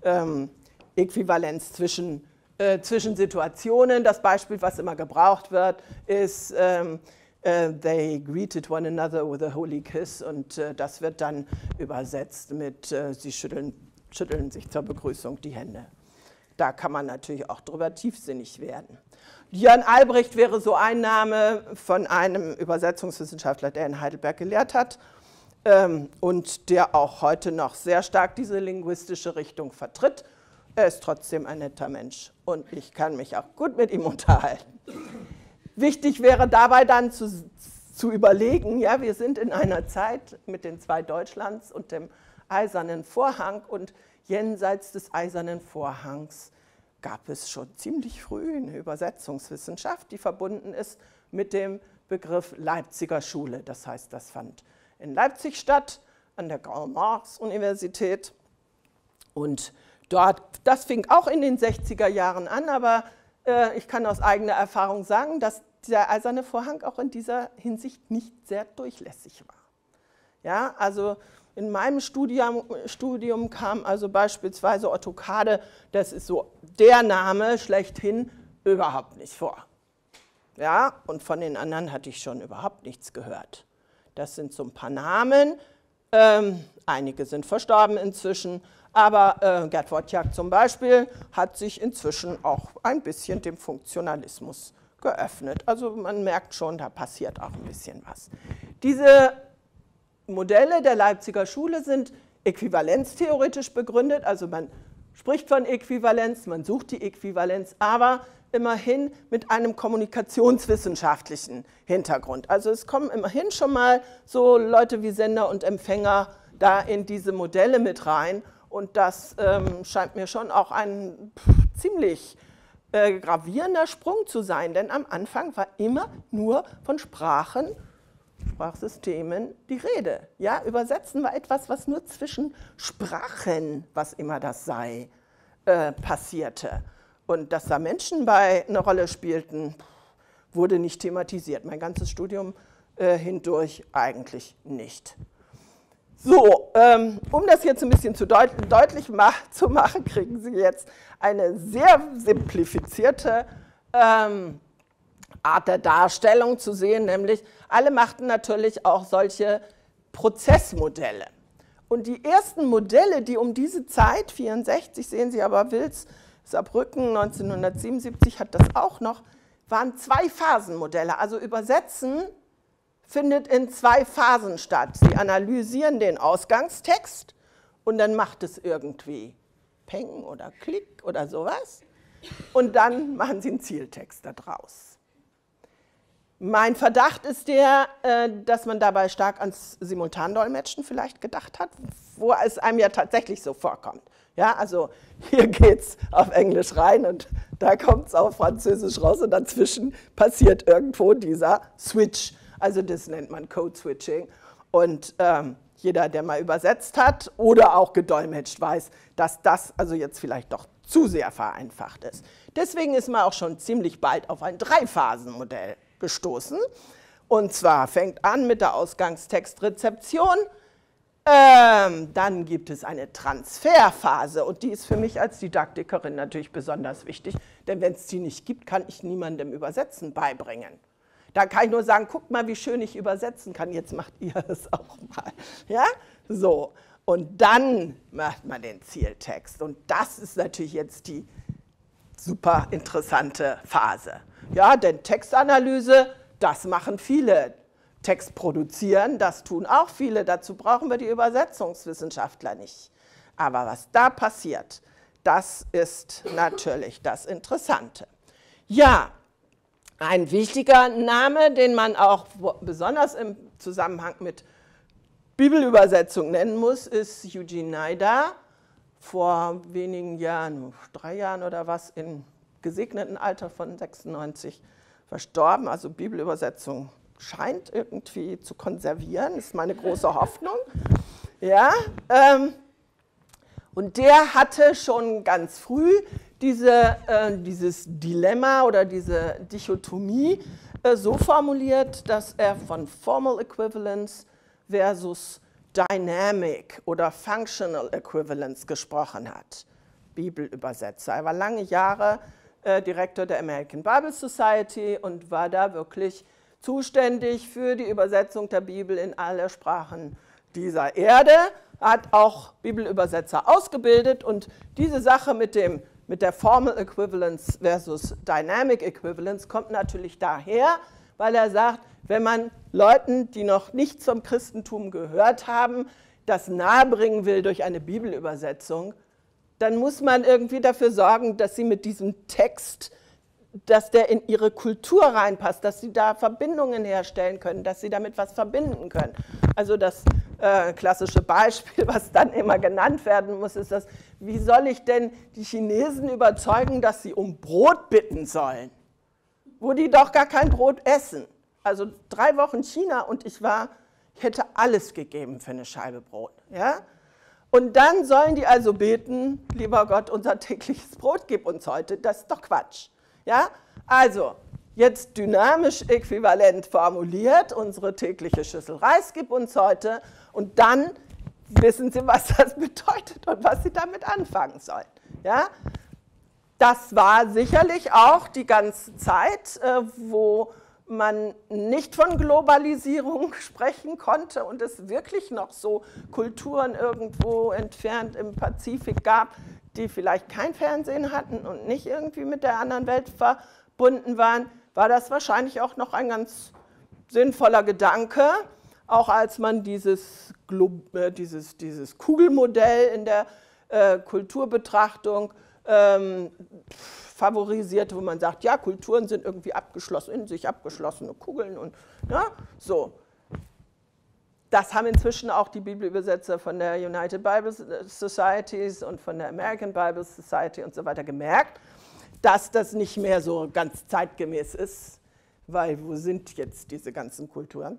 ähm, Äquivalenz zwischen, äh, zwischen Situationen. Das Beispiel, was immer gebraucht wird, ist ähm, uh, they greeted one another with a holy kiss, und äh, das wird dann übersetzt mit äh, sie schütteln, schütteln sich zur Begrüßung die Hände. Da kann man natürlich auch drüber tiefsinnig werden. Jörn Albrecht wäre so ein Name von einem Übersetzungswissenschaftler, der in Heidelberg gelehrt hat ähm, und der auch heute noch sehr stark diese linguistische Richtung vertritt. Er ist trotzdem ein netter Mensch und ich kann mich auch gut mit ihm unterhalten. Wichtig wäre dabei dann zu, zu überlegen, ja, wir sind in einer Zeit mit den zwei Deutschlands und dem Eisernen Vorhang, und jenseits des Eisernen Vorhangs gab es schon ziemlich früh eine Übersetzungswissenschaft, die verbunden ist mit dem Begriff Leipziger Schule. Das heißt, das fand in Leipzig statt, an der Karl-Marx-Universität. Und dort, das fing auch in den sechziger Jahren an, aber äh, ich kann aus eigener Erfahrung sagen, dass der Eiserne Vorhang auch in dieser Hinsicht nicht sehr durchlässig war. Ja, also in meinem Studium, Studium kam also beispielsweise Otto Kade, das ist so der Name schlechthin, überhaupt nicht vor. Ja, und von den anderen hatte ich schon überhaupt nichts gehört. Das sind so ein paar Namen, ähm, einige sind verstorben inzwischen, aber äh, Gerd Wojciak zum Beispiel hat sich inzwischen auch ein bisschen dem Funktionalismus geöffnet. Also man merkt schon, da passiert auch ein bisschen was. Diese Modelle der Leipziger Schule sind äquivalenztheoretisch begründet, also man spricht von Äquivalenz, man sucht die Äquivalenz, aber immerhin mit einem kommunikationswissenschaftlichen Hintergrund. Also es kommen immerhin schon mal so Leute wie Sender und Empfänger da in diese Modelle mit rein, und das ähm, scheint mir schon auch ein pff, ziemlich äh, gravierender Sprung zu sein, denn am Anfang war immer nur von Sprachen, Sprachsystemen die Rede. Ja, Übersetzen war etwas, was nur zwischen Sprachen, was immer das sei, äh, passierte. Und dass da Menschen bei eine Rolle spielten, wurde nicht thematisiert. Mein ganzes Studium äh, hindurch eigentlich nicht. So, ähm, um das jetzt ein bisschen zu deut deutlich ma zu machen, kriegen Sie jetzt eine sehr simplifizierte ähm, Art der Darstellung zu sehen, nämlich alle machten natürlich auch solche Prozessmodelle. Und die ersten Modelle, die um diese Zeit, vierundsechzig sehen Sie aber, Wills, Saarbrücken, neunzehnhundertsiebenundsiebzig hat das auch noch, waren Zwei-Phasen-Modelle. Also Übersetzen findet in zwei Phasen statt. Sie analysieren den Ausgangstext und dann macht es irgendwie Peng oder Klick oder sowas und dann machen Sie einen Zieltext daraus. Mein Verdacht ist der, dass man dabei stark ans Simultandolmetschen vielleicht gedacht hat, wo es einem ja tatsächlich so vorkommt. Ja, also hier geht es auf Englisch rein und da kommt es auf Französisch raus und dazwischen passiert irgendwo dieser Switch. Also das nennt man Code-Switching. Und ähm, jeder, der mal übersetzt hat oder auch gedolmetscht, weiß, dass das also jetzt vielleicht doch zu sehr vereinfacht ist. Deswegen ist man auch schon ziemlich bald auf ein Drei-Phasen-Modell gestoßen. Und zwar fängt an mit der Ausgangstextrezeption, ähm, dann gibt es eine Transferphase und die ist für mich als Didaktikerin natürlich besonders wichtig, denn wenn es die nicht gibt, kann ich niemandem Übersetzen beibringen. Da kann ich nur sagen, guckt mal, wie schön ich übersetzen kann, jetzt macht ihr es auch mal. Ja? So. Und dann macht man den Zieltext und das ist natürlich jetzt die super interessante Phase. Ja, denn Textanalyse, das machen viele. Text produzieren, das tun auch viele. Dazu brauchen wir die Übersetzungswissenschaftler nicht. Aber was da passiert, das ist natürlich das Interessante. Ja, ein wichtiger Name, den man auch besonders im Zusammenhang mit Bibelübersetzung nennen muss, ist Eugene Nida. Vor wenigen Jahren, drei Jahren oder was, im gesegneten Alter von sechsundneunzig verstorben. Also Bibelübersetzung scheint irgendwie zu konservieren, ist meine große Hoffnung. Ja, ähm, und der hatte schon ganz früh diese, äh, dieses Dilemma oder diese Dichotomie äh, so formuliert, dass er von Formal Equivalence versus Dynamic oder Functional Equivalence gesprochen hat. Bibelübersetzer. Er war lange Jahre äh, Direktor der American Bible Society und war da wirklich zuständig für die Übersetzung der Bibel in alle Sprachen dieser Erde, hat auch Bibelübersetzer ausgebildet und diese Sache mit, dem, mit der Formal Equivalence versus Dynamic Equivalence kommt natürlich daher, weil er sagt, wenn man Leuten, die noch nicht zum Christentum gehört haben, das nahebringen will durch eine Bibelübersetzung, dann muss man irgendwie dafür sorgen, dass sie mit diesem Text, dass der in ihre Kultur reinpasst, dass sie da Verbindungen herstellen können, dass sie damit was verbinden können. Also das äh, klassische Beispiel, was dann immer genannt werden muss, ist das, wie soll ich denn die Chinesen überzeugen, dass sie um Brot bitten sollen, wo die doch gar kein Brot essen. Also drei Wochen China und ich war, ich hätte alles gegeben für eine Scheibe Brot. Ja? Und dann sollen die also beten, lieber Gott, unser tägliches Brot gib uns heute. Das ist doch Quatsch. Ja? Also, jetzt dynamisch äquivalent formuliert, unsere tägliche Schüssel Reis gib uns heute und dann wissen Sie, was das bedeutet und was Sie damit anfangen sollen. Ja? Das war sicherlich auch die ganze Zeit, äh, wo man nicht von Globalisierung sprechen konnte und es wirklich noch so Kulturen irgendwo entfernt im Pazifik gab, die vielleicht kein Fernsehen hatten und nicht irgendwie mit der anderen Welt verbunden waren, war das wahrscheinlich auch noch ein ganz sinnvoller Gedanke, auch als man dieses, äh, dieses, dieses Kugelmodell in der äh, Kulturbetrachtung ähm, favorisierte, wo man sagt, ja, Kulturen sind irgendwie abgeschlossen, in sich abgeschlossene Kugeln und ja, so. Das haben inzwischen auch die Bibelübersetzer von der United Bible Societies und von der American Bible Society und so weiter gemerkt, dass das nicht mehr so ganz zeitgemäß ist, weil wo sind jetzt diese ganzen Kulturen?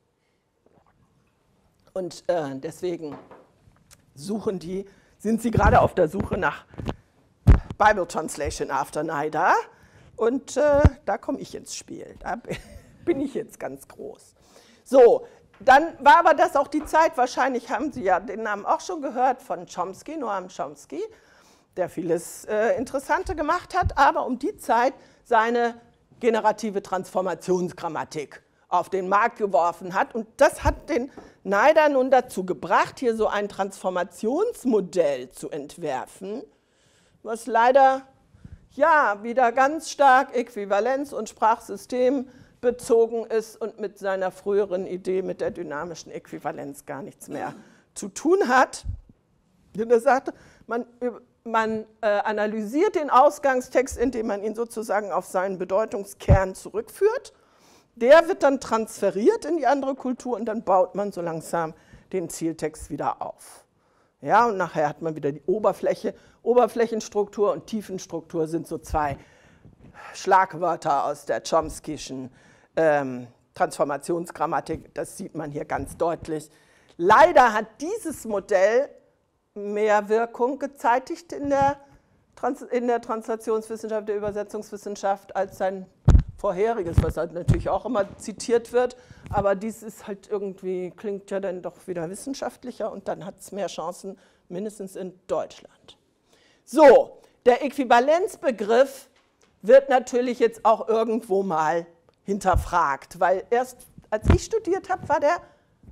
Und äh, deswegen suchen die, sind sie gerade auf der Suche nach Bible Translation after NIDA und äh, da komme ich ins Spiel, da bin ich jetzt ganz groß. So, dann war aber das auch die Zeit, wahrscheinlich haben Sie ja den Namen auch schon gehört, von Chomsky, Noam Chomsky, der vieles äh, Interessante gemacht hat, aber um die Zeit seine generative Transformationsgrammatik auf den Markt geworfen hat und das hat den NIDA nun dazu gebracht, hier so ein Transformationsmodell zu entwerfen, was leider ja wieder ganz stark äquivalenz- und sprachsystembezogen ist und mit seiner früheren Idee mit der dynamischen Äquivalenz gar nichts mehr zu tun hat. Und er sagte, man, man äh, analysiert den Ausgangstext, indem man ihn sozusagen auf seinen Bedeutungskern zurückführt. Der wird dann transferiert in die andere Kultur und dann baut man so langsam den Zieltext wieder auf. Ja, und nachher hat man wieder die Oberfläche. Oberflächenstruktur und Tiefenstruktur sind so zwei Schlagwörter aus der Chomsky'schen ähm, Transformationsgrammatik. Das sieht man hier ganz deutlich. Leider hat dieses Modell mehr Wirkung gezeitigt in der, Trans in der Translationswissenschaft, der Übersetzungswissenschaft als sein vorheriges, was halt natürlich auch immer zitiert wird, aber dies ist halt irgendwie, klingt ja dann doch wieder wissenschaftlicher und dann hat es mehr Chancen, mindestens in Deutschland. So, der Äquivalenzbegriff wird natürlich jetzt auch irgendwo mal hinterfragt, weil erst als ich studiert habe, war der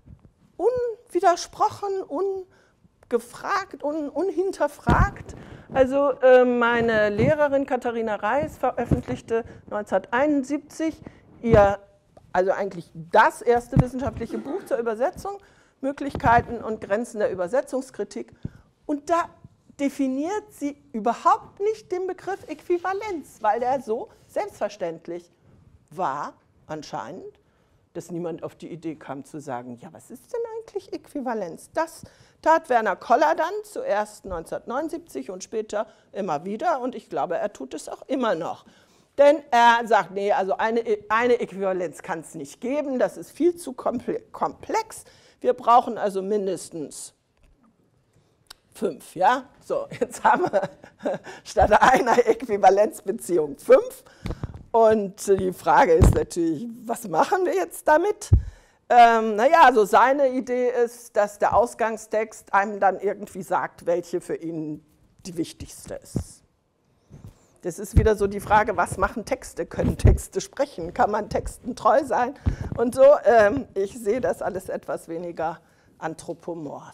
unwidersprochen, ungefragt, un, unhinterfragt. Also äh, meine Lehrerin Katharina Reis veröffentlichte neunzehnhunderteinundsiebzig ihr, also eigentlich das erste wissenschaftliche Buch zur Übersetzung, Möglichkeiten und Grenzen der Übersetzungskritik. Und da definiert sie überhaupt nicht den Begriff Äquivalenz, weil der so selbstverständlich war, anscheinend, dass niemand auf die Idee kam zu sagen, ja, was ist denn eigentlich Äquivalenz? Das tat Werner Koller dann zuerst neunzehnhundertneunundsiebzig und später immer wieder und ich glaube, er tut es auch immer noch. Denn er sagt, nee, also eine, eine Äquivalenz kann es nicht geben, das ist viel zu komplex. Wir brauchen also mindestens fünf, ja? So, jetzt haben wir statt einer Äquivalenzbeziehung fünf. Und die Frage ist natürlich, was machen wir jetzt damit? Ähm, naja, also seine Idee ist, dass der Ausgangstext einem dann irgendwie sagt, welche für ihn die wichtigste ist. Das ist wieder so die Frage, was machen Texte? Können Texte sprechen? Kann man Texten treu sein? Und so, ähm, ich sehe das alles etwas weniger anthropomorph.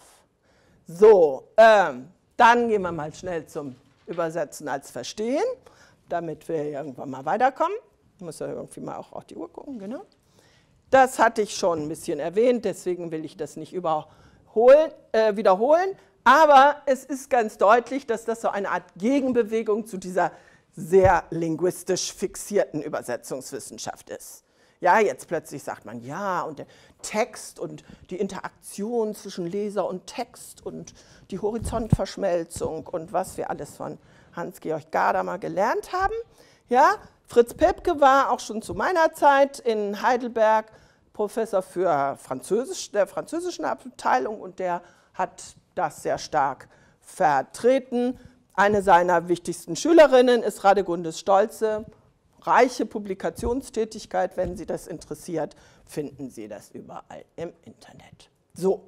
So, ähm, dann gehen wir mal schnell zum Übersetzen als Verstehen, damit wir irgendwann mal weiterkommen. Ich muss ja irgendwie mal auch auf die Uhr gucken, genau. Das hatte ich schon ein bisschen erwähnt, deswegen will ich das nicht überholen, äh, wiederholen. Aber es ist ganz deutlich, dass das so eine Art Gegenbewegung zu dieser sehr linguistisch fixierten Übersetzungswissenschaft ist. Ja, jetzt plötzlich sagt man, ja, und der Text und die Interaktion zwischen Leser und Text und die Horizontverschmelzung und was wir alles von Hans-Georg Gadamer gelernt haben. Ja, Fritz Pepke war auch schon zu meiner Zeit in Heidelberg Professor für Französisch, der französischen Abteilung, und der hat das sehr stark vertreten. Eine seiner wichtigsten Schülerinnen ist Radegunde Stolze. Reiche Publikationstätigkeit, wenn Sie das interessiert, finden Sie das überall im Internet. So,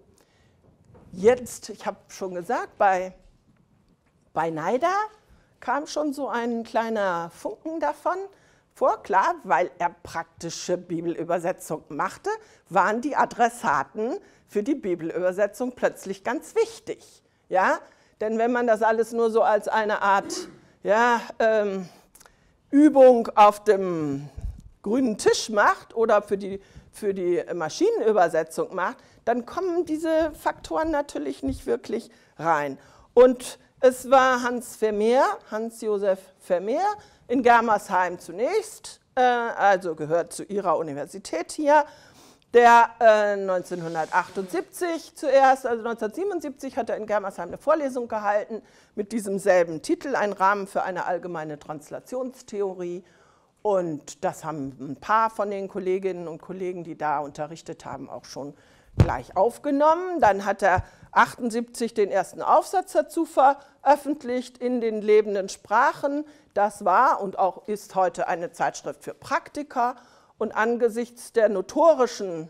jetzt, ich habe schon gesagt, bei, bei Neider kam schon so ein kleiner Funken davon vor. Klar, weil er praktische Bibelübersetzung machte, waren die Adressaten für die Bibelübersetzung plötzlich ganz wichtig. Ja? Denn wenn man das alles nur so als eine Art ja, ähm, Übung auf dem grünen Tisch macht oder für die, für die Maschinenübersetzung macht, dann kommen diese Faktoren natürlich nicht wirklich rein. Und es war Hans Vermeer, Hans-Josef Vermeer, in Germersheim zunächst, äh, also gehört zu ihrer Universität hier, der äh, neunzehnhundertachtundsiebzig zuerst, also neunzehnhundertsiebenundsiebzig, hat er in Germersheim eine Vorlesung gehalten mit diesem selben Titel, ein Rahmen für eine allgemeine Translationstheorie. Und das haben ein paar von den Kolleginnen und Kollegen, die da unterrichtet haben, auch schon gleich aufgenommen. Dann hat er achtundsiebzig den ersten Aufsatz dazu veröffentlicht in den lebenden Sprachen. Das war und auch ist heute eine Zeitschrift für Praktiker. Und angesichts der notorischen,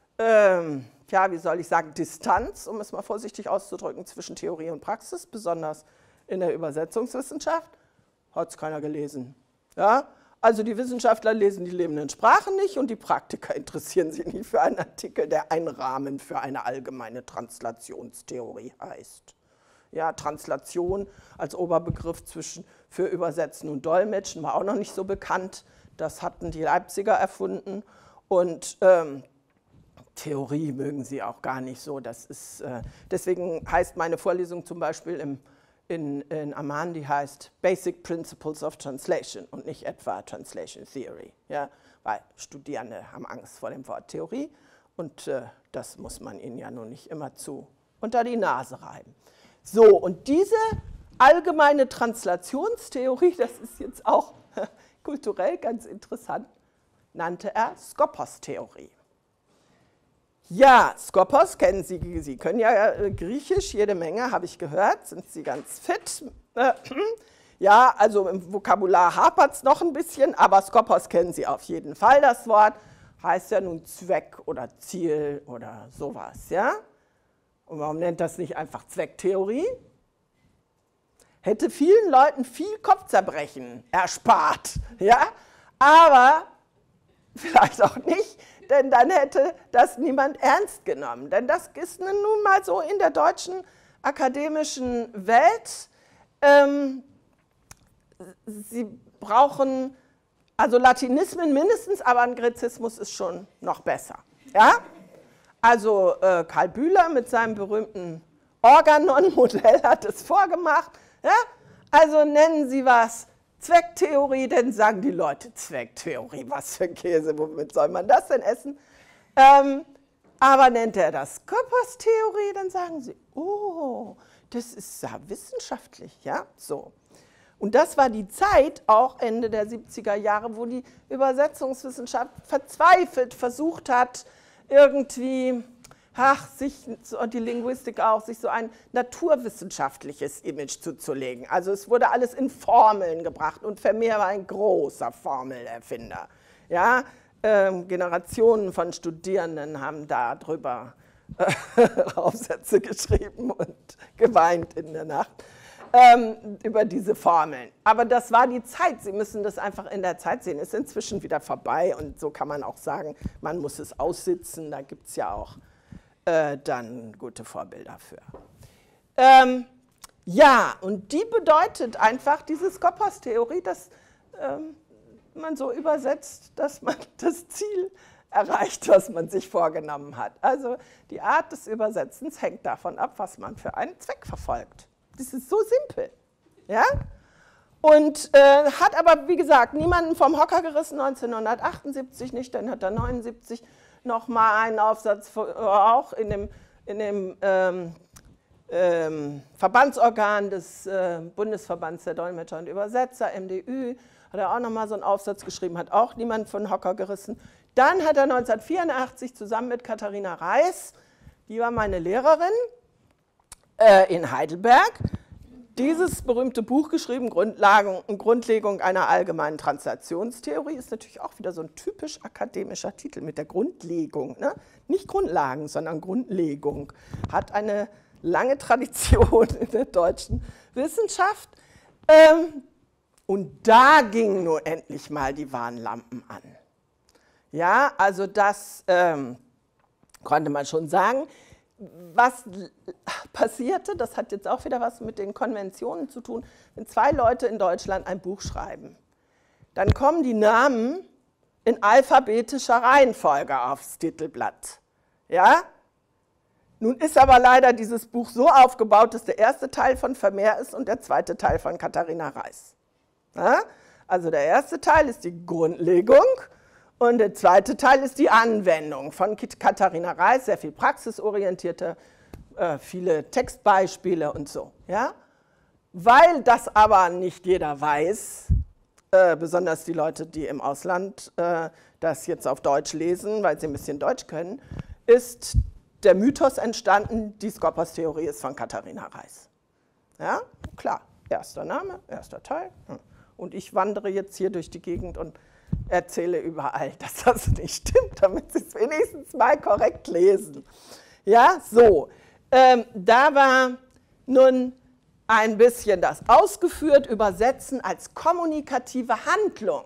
ähm, ja, wie soll ich sagen, Distanz, um es mal vorsichtig auszudrücken, zwischen Theorie und Praxis, besonders in der Übersetzungswissenschaft, hat es keiner gelesen. Ja? Also die Wissenschaftler lesen die lebenden Sprachen nicht und die Praktiker interessieren sich nicht für einen Artikel, der ein Rahmen für eine allgemeine Translationstheorie heißt. Ja, Translation als Oberbegriff zwischen, für Übersetzen und Dolmetschen war auch noch nicht so bekannt. Das hatten die Leipziger erfunden und ähm, Theorie mögen sie auch gar nicht so. Das ist, äh, deswegen heißt meine Vorlesung zum Beispiel im, in, in Amman, die heißt Basic Principles of Translation und nicht etwa Translation Theory. Ja? Weil Studierende haben Angst vor dem Wort Theorie und äh, das muss man ihnen ja nun nicht immer zu unter die Nase reiben. So, und diese allgemeine Translationstheorie, das ist jetzt auch kulturell ganz interessant, nannte er Skopos-Theorie. Ja, Skopos kennen Sie, Sie können ja Griechisch, jede Menge, habe ich gehört, sind Sie ganz fit. Ja, also im Vokabular hapert es noch ein bisschen, aber Skopos kennen Sie auf jeden Fall, das Wort. Heißt ja nun Zweck oder Ziel oder sowas, ja? Und warum nennt das nicht einfach Zwecktheorie? Hätte vielen Leuten viel Kopfzerbrechen erspart, ja? Aber vielleicht auch nicht, denn dann hätte das niemand ernst genommen. Denn das ist nun mal so in der deutschen akademischen Welt. Ähm, Sie brauchen also Latinismen mindestens, aber ein Gräzismus ist schon noch besser. Ja? Also äh, Karl Bühler mit seinem berühmten Organon-Modell hat es vorgemacht. Ja? Also nennen Sie was Zwecktheorie, dann sagen die Leute, Zwecktheorie, was für ein Käse, womit soll man das denn essen? Ähm, aber nennt er das Skopos-Theorie, dann sagen sie, oh, das ist ja wissenschaftlich, ja, so. Und das war die Zeit, auch Ende der siebziger Jahre, wo die Übersetzungswissenschaft verzweifelt versucht hat, irgendwie, ach, sich, und die Linguistik auch, sich so ein naturwissenschaftliches Image zuzulegen. Also es wurde alles in Formeln gebracht und Vermeer war ein großer Formelerfinder. Ja, ähm, Generationen von Studierenden haben darüber äh, Aufsätze geschrieben und geweint in der Nacht. ähm, über diese Formeln. Aber das war die Zeit. Sie müssen das einfach in der Zeit sehen. Es ist inzwischen wieder vorbei und so kann man auch sagen, man muss es aussitzen. Da gibt es ja auch äh, dann gute Vorbilder für. Ähm, ja, und die bedeutet einfach, diese Skopos-Theorie, dass ähm, man so übersetzt, dass man das Ziel erreicht, was man sich vorgenommen hat. Also die Art des Übersetzens hängt davon ab, was man für einen Zweck verfolgt. Das ist so simpel. Ja? Und äh, hat aber, wie gesagt, niemanden vom Hocker gerissen, neunzehnhundertachtundsiebzig nicht, dann hat er neunundsiebzig nochmal einen Aufsatz, auch in dem, in dem ähm, ähm, Verbandsorgan des äh, Bundesverbands der Dolmetscher und Übersetzer, M D Ü, hat er auch nochmal so einen Aufsatz geschrieben, hat auch niemand von Hocker gerissen. Dann hat er neunzehnhundertvierundachtzig zusammen mit Katharina Reis, die war meine Lehrerin äh, in Heidelberg, dieses berühmte Buch geschrieben, Grundlagen, Grundlegung einer allgemeinen Translationstheorie, ist natürlich auch wieder so ein typisch akademischer Titel mit der Grundlegung. Ne? Nicht Grundlagen, sondern Grundlegung. Hat eine lange Tradition in der deutschen Wissenschaft. Ähm, und da gingen nun endlich mal die Warnlampen an. Ja, also das ähm, konnte man schon sagen. Was passierte, das hat jetzt auch wieder was mit den Konventionen zu tun, wenn zwei Leute in Deutschland ein Buch schreiben, dann kommen die Namen in alphabetischer Reihenfolge aufs Titelblatt. Ja? Nun ist aber leider dieses Buch so aufgebaut, dass der erste Teil von Vermeer ist und der zweite Teil von Katharina Reis. Ja? Also der erste Teil ist die Grundlegung und der zweite Teil ist die Anwendung von Katharina Reis, sehr viel praxisorientierte, äh, viele Textbeispiele und so. Ja? Weil das aber nicht jeder weiß, äh, besonders die Leute, die im Ausland äh, das jetzt auf Deutsch lesen, weil sie ein bisschen Deutsch können, ist der Mythos entstanden, die Skopos-Theorie ist von Katharina Reis. Ja, klar, erster Name, erster Teil. Und ich wandere jetzt hier durch die Gegend und erzähle überall, dass das nicht stimmt, damit Sie es wenigstens mal korrekt lesen. Ja, so, ähm, da war nun ein bisschen das ausgeführt, übersetzen als kommunikative Handlung.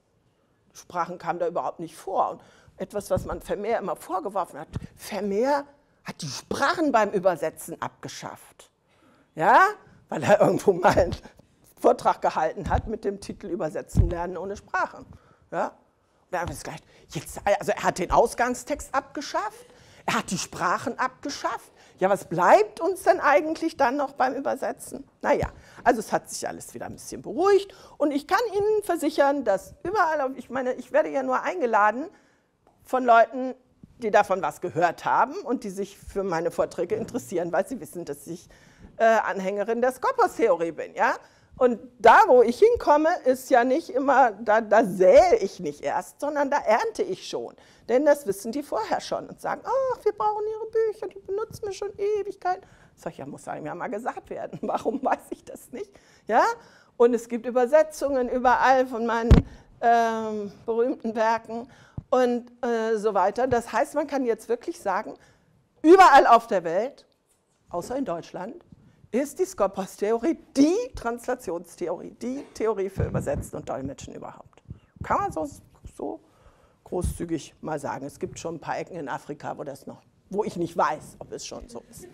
Sprachen kamen da überhaupt nicht vor. Und etwas, was man Vermeer immer vorgeworfen hat, Vermeer hat die Sprachen beim Übersetzen abgeschafft. Ja, weil er irgendwo mal einen Vortrag gehalten hat mit dem Titel Übersetzen lernen ohne Sprachen. Ja? Da haben wir es gleich. Jetzt, also er hat den Ausgangstext abgeschafft, er hat die Sprachen abgeschafft. Ja, was bleibt uns denn eigentlich dann noch beim Übersetzen? Naja, also es hat sich alles wieder ein bisschen beruhigt und ich kann Ihnen versichern, dass überall, ich meine, ich werde ja nur eingeladen von Leuten, die davon was gehört haben und die sich für meine Vorträge interessieren, weil sie wissen, dass ich äh, Anhängerin der Skopos-Theorie bin. Ja? Und da, wo ich hinkomme, ist ja nicht immer, da, da sähe ich nicht erst, sondern da ernte ich schon. Denn das wissen die vorher schon und sagen, ach, wir brauchen ihre Bücher, die benutzen wir schon Ewigkeit. Sag ich, ja, muss einem ja mal gesagt werden, warum weiß ich das nicht? Ja? Und es gibt Übersetzungen überall von meinen ähm, berühmten Werken und äh, so weiter. Das heißt, man kann jetzt wirklich sagen, überall auf der Welt, außer in Deutschland, ist die Skopos-Theorie die Translationstheorie, die Theorie für Übersetzen und Dolmetschen überhaupt. Kann man so, so großzügig mal sagen. Es gibt schon ein paar Ecken in Afrika, wo, das noch, wo ich nicht weiß, ob es schon so ist.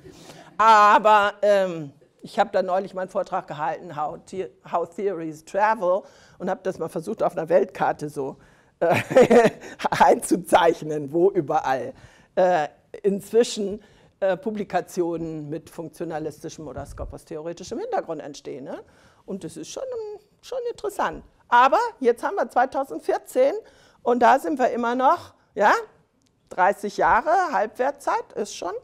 Aber ähm, ich habe da neulich mal einen Vortrag gehalten, How, The How Theories Travel, und habe das mal versucht, auf einer Weltkarte so äh, einzuzeichnen, wo überall äh, inzwischen äh, Publikationen mit funktionalistischem oder skopos-theoretischem Hintergrund entstehen. Ne? Und das ist schon, schon interessant. Aber jetzt haben wir zweitausendvierzehn und da sind wir immer noch, ja, dreißig Jahre, Halbwertszeit ist schon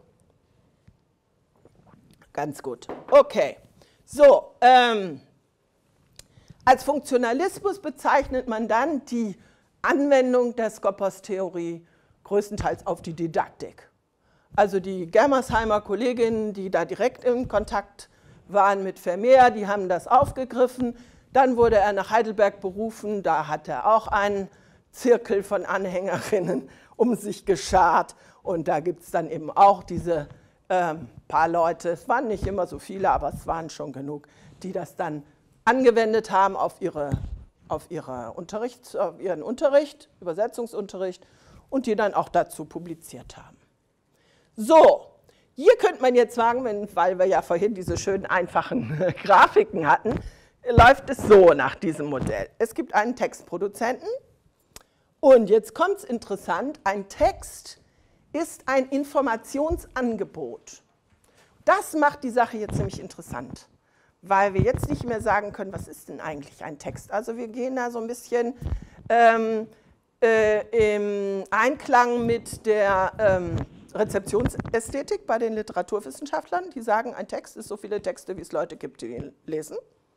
ganz gut. Okay, so, ähm, als Funktionalismus bezeichnet man dann die Anwendung der Skopos-Theorie größtenteils auf die Didaktik. Also die Germersheimer Kolleginnen, die da direkt in Kontakt waren mit Vermeer, die haben das aufgegriffen. Dann wurde er nach Heidelberg berufen, da hat er auch einen Zirkel von Anhängerinnen um sich geschart. Und da gibt es dann eben auch diese ähm, paar Leute, es waren nicht immer so viele, aber es waren schon genug, die das dann angewendet haben auf, ihre, auf, ihre Unterricht, auf ihren Unterricht, Übersetzungsunterricht, und die dann auch dazu publiziert haben. So, hier könnte man jetzt sagen, wenn, weil wir ja vorhin diese schönen einfachen Grafiken hatten, läuft es so nach diesem Modell. Es gibt einen Textproduzenten und jetzt kommt es interessant, ein Text ist ein Informationsangebot. Das macht die Sache jetzt ziemlich interessant, weil wir jetzt nicht mehr sagen können, was ist denn eigentlich ein Text? Also wir gehen da so ein bisschen ähm, äh, im Einklang mit der ähm, Rezeptionsästhetik bei den Literaturwissenschaftlern. Die sagen, ein Text ist so viele Texte, wie es Leute gibt, die ihn lesen.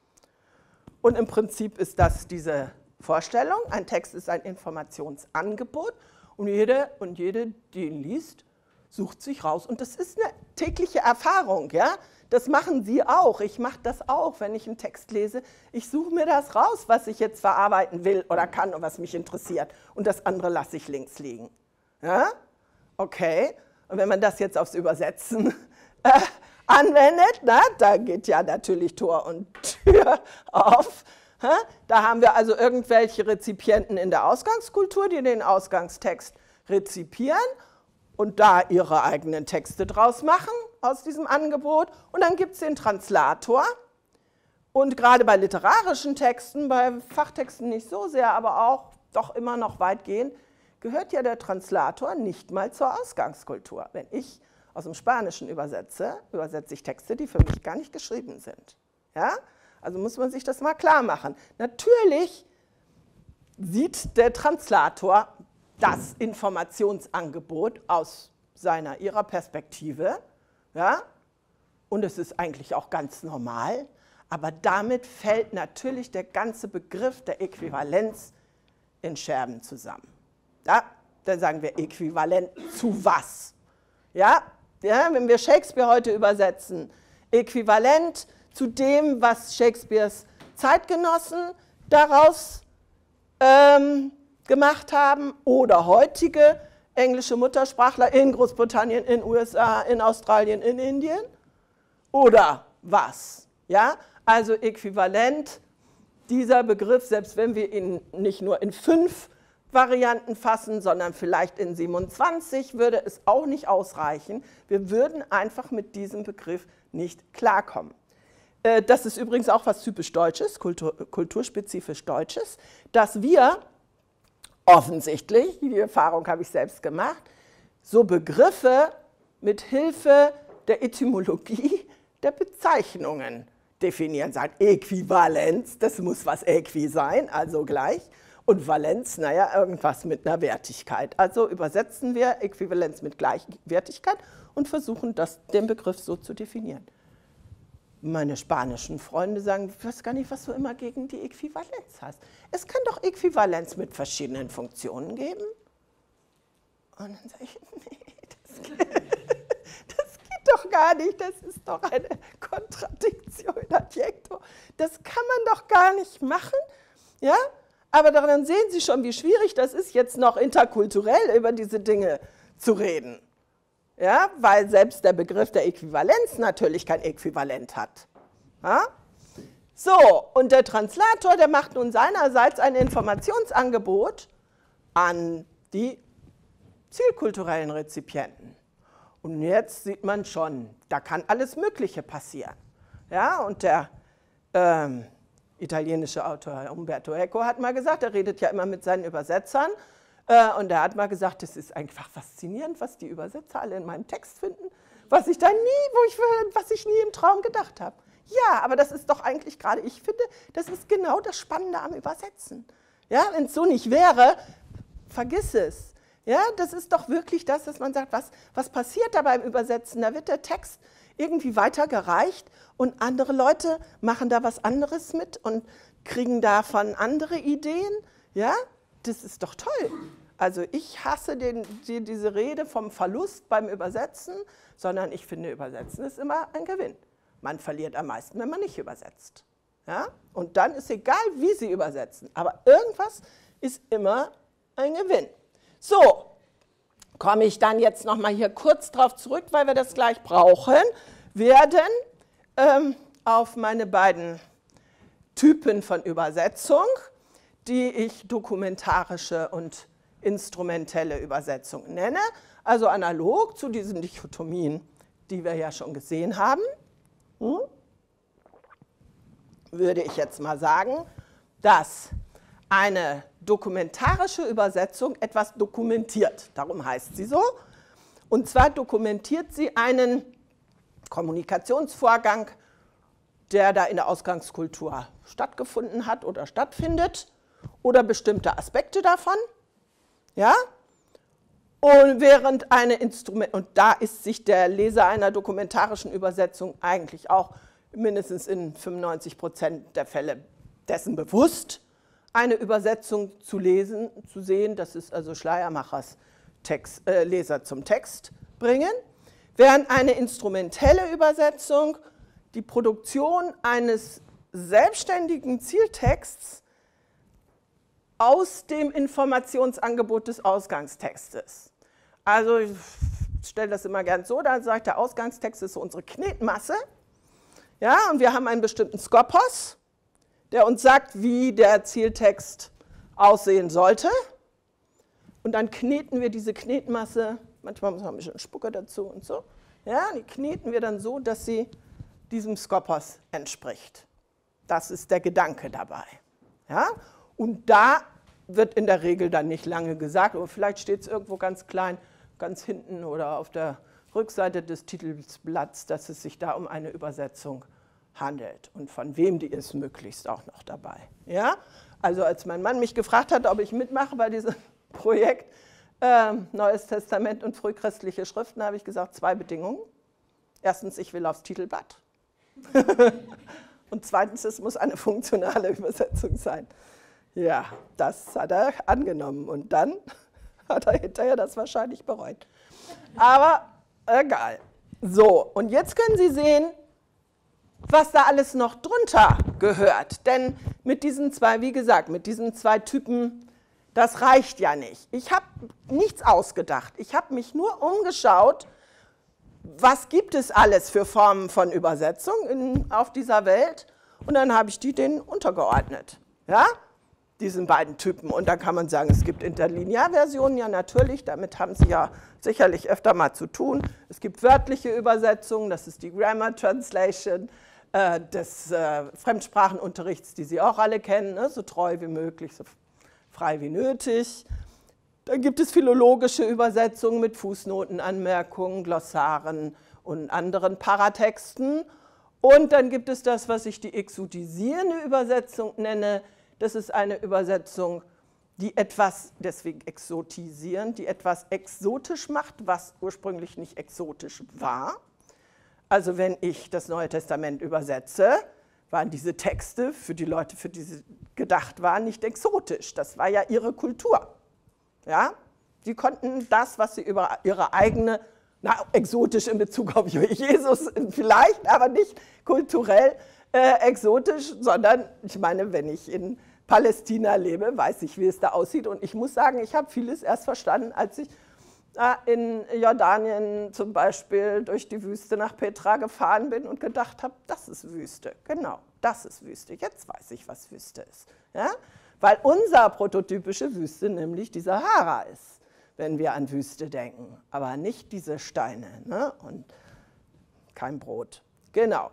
Und im Prinzip ist das diese Vorstellung. Ein Text ist ein Informationsangebot und jede, und jede, die ihn liest, sucht sich raus. Und das ist eine tägliche Erfahrung. Ja? Das machen Sie auch. Ich mache das auch, wenn ich einen Text lese. Ich suche mir das raus, was ich jetzt verarbeiten will oder kann und was mich interessiert. Und das andere lasse ich links liegen. Ja? Okay. Und wenn man das jetzt aufs Übersetzen äh, anwendet, na, da geht ja natürlich Tor und Tür auf. Da haben wir also irgendwelche Rezipienten in der Ausgangskultur, die den Ausgangstext rezipieren und da ihre eigenen Texte draus machen aus diesem Angebot. Und dann gibt es den Translator. Und gerade bei literarischen Texten, bei Fachtexten nicht so sehr, aber auch doch immer noch weitgehend, gehört ja der Translator nicht mal zur Ausgangskultur. Wenn ich aus dem Spanischen übersetze, übersetze ich Texte, die für mich gar nicht geschrieben sind. Ja? Also muss man sich das mal klar machen. Natürlich sieht der Translator das Informationsangebot aus seiner, ihrer Perspektive. Ja? Und es ist eigentlich auch ganz normal. Aber damit fällt natürlich der ganze Begriff der Äquivalenz in Scherben zusammen. Ja? Dann sagen wir äquivalent zu was? Ja? Ja, wenn wir Shakespeare heute übersetzen, äquivalent zu dem, was Shakespeares Zeitgenossen daraus ähm, gemacht haben oder heutige englische Muttersprachler in Großbritannien, in den U S A, in Australien, in Indien oder was? Ja? Also äquivalent, dieser Begriff, selbst wenn wir ihn nicht nur in fünf Varianten fassen, sondern vielleicht in siebenundzwanzig, würde es auch nicht ausreichen. Wir würden einfach mit diesem Begriff nicht klarkommen. Das ist übrigens auch was typisch Deutsches, Kultur, kulturspezifisch Deutsches, dass wir offensichtlich, die Erfahrung habe ich selbst gemacht, so Begriffe mit Hilfe der Etymologie der Bezeichnungen definieren. Sagt Äquivalenz, das muss was Äqui sein, also gleich. Und Valenz, naja, irgendwas mit einer Wertigkeit. Also übersetzen wir Äquivalenz mit Gleichwertigkeit und versuchen, das, den Begriff so zu definieren. Meine spanischen Freunde sagen, ich weiß gar nicht, was du immer gegen die Äquivalenz hast. Es kann doch Äquivalenz mit verschiedenen Funktionen geben. Und dann sage ich, nee, das geht, das geht doch gar nicht, das ist doch eine Kontradiktion in adjecto. Das kann man doch gar nicht machen, ja? Aber daran sehen Sie schon, wie schwierig das ist, jetzt noch interkulturell über diese Dinge zu reden. Ja, weil selbst der Begriff der Äquivalenz natürlich kein Äquivalent hat. Ja? So, und der Translator, der macht nun seinerseits ein Informationsangebot an die zielkulturellen Rezipienten. Und jetzt sieht man schon, da kann alles Mögliche passieren. Ja, und der ähm, italienische Autor Umberto Eco hat mal gesagt, er redet ja immer mit seinen Übersetzern, äh, und er hat mal gesagt, es ist einfach faszinierend, was die Übersetzer alle in meinem Text finden, was ich da nie, wo ich, was ich nie im Traum gedacht habe. Ja, aber das ist doch eigentlich gerade, ich finde, das ist genau das Spannende am Übersetzen. Ja, wenn es so nicht wäre, vergiss es. Ja, das ist doch wirklich das, dass man sagt, was, was passiert da beim Übersetzen? Da wird der Text irgendwie weitergereicht und andere Leute machen da was anderes mit und kriegen davon andere Ideen. Ja, das ist doch toll. Also ich hasse den, die, diese Rede vom Verlust beim Übersetzen, sondern ich finde, Übersetzen ist immer ein Gewinn. Man verliert am meisten, wenn man nicht übersetzt. Ja? Und dann ist egal, wie Sie übersetzen, aber irgendwas ist immer ein Gewinn. So, komme ich dann jetzt noch mal hier kurz drauf zurück, weil wir das gleich brauchen werden. Ähm, auf meine beiden Typen von Übersetzung, die ich dokumentarische und instrumentelle Übersetzung nenne, also analog zu diesen Dichotomien, die wir ja schon gesehen haben, hm, würde ich jetzt mal sagen, dass eine dokumentarische Übersetzung etwas dokumentiert, darum heißt sie so, und zwar dokumentiert sie einen Kommunikationsvorgang, der da in der Ausgangskultur stattgefunden hat oder stattfindet, oder bestimmte Aspekte davon, ja, und während eine Instrument, und da ist sich der Leser einer dokumentarischen Übersetzung eigentlich auch mindestens in fünfundneunzig Prozent der Fälle dessen bewusst, eine Übersetzung zu lesen, zu sehen, das ist also Schleiermachers Text, äh, Leser zum Text bringen, während eine instrumentelle Übersetzung die Produktion eines selbstständigen Zieltexts aus dem Informationsangebot des Ausgangstextes. Also ich stelle das immer gern so, da sagt der Ausgangstext ist so unsere Knetmasse, ja, und wir haben einen bestimmten Skopos, der uns sagt, wie der Zieltext aussehen sollte. Und dann kneten wir diese Knetmasse, manchmal haben wir ein bisschen Spucke dazu und so, ja, die kneten wir dann so, dass sie diesem Skopos entspricht. Das ist der Gedanke dabei. Ja? Und da wird in der Regel dann nicht lange gesagt, aber vielleicht steht es irgendwo ganz klein, ganz hinten oder auf der Rückseite des Titelblatts, dass es sich da um eine Übersetzung handelt und von wem die ist möglichst auch noch dabei. Ja? Also als mein Mann mich gefragt hat, ob ich mitmache bei diesem Projekt äh, Neues Testament und frühchristliche Schriften, habe ich gesagt, zwei Bedingungen. Erstens, ich will aufs Titelblatt. Und zweitens, es muss eine funktionale Übersetzung sein. Ja, das hat er angenommen und dann hat er hinterher das wahrscheinlich bereut. Aber egal. So, und jetzt können Sie sehen, was da alles noch drunter gehört. Denn mit diesen zwei, wie gesagt, mit diesen zwei Typen, das reicht ja nicht. Ich habe nichts ausgedacht. Ich habe mich nur umgeschaut, was gibt es alles für Formen von Übersetzung in, auf dieser Welt? Und dann habe ich die denen untergeordnet, ja? Diesen beiden Typen. Und dann kann man sagen, es gibt Interlinearversionen, ja natürlich, damit haben Sie ja sicherlich öfter mal zu tun. Es gibt wörtliche Übersetzungen, das ist die Grammar Translation äh, des äh, Fremdsprachenunterrichts, die Sie auch alle kennen, ne? So treu wie möglich, so frei wie nötig. Dann gibt es philologische Übersetzungen mit Fußnoten, Anmerkungen, Glossaren und anderen Paratexten. Und dann gibt es das, was ich die exotisierende Übersetzung nenne. Das ist eine Übersetzung, die etwas, deswegen exotisierend, die etwas exotisch macht, was ursprünglich nicht exotisch war. Also wenn ich das Neue Testament übersetze, waren diese Texte für die Leute, für die sie gedacht waren, nicht exotisch. Das war ja ihre Kultur. Ja? Sie konnten das, was sie über ihre eigene, na, exotisch in Bezug auf Jesus vielleicht, aber nicht kulturell äh, exotisch, sondern ich meine, wenn ich in Palästina lebe, weiß ich, wie es da aussieht. Und ich muss sagen, ich habe vieles erst verstanden, als ich äh, in Jordanien zum Beispiel durch die Wüste nach Petra gefahren bin und gedacht habe, das ist Wüste. Genau, das ist Wüste. Jetzt weiß ich, was Wüste ist. Ja? Weil unser prototypische Wüste nämlich die Sahara ist, wenn wir an Wüste denken. Aber nicht diese Steine, ne? Und kein Brot. Genau.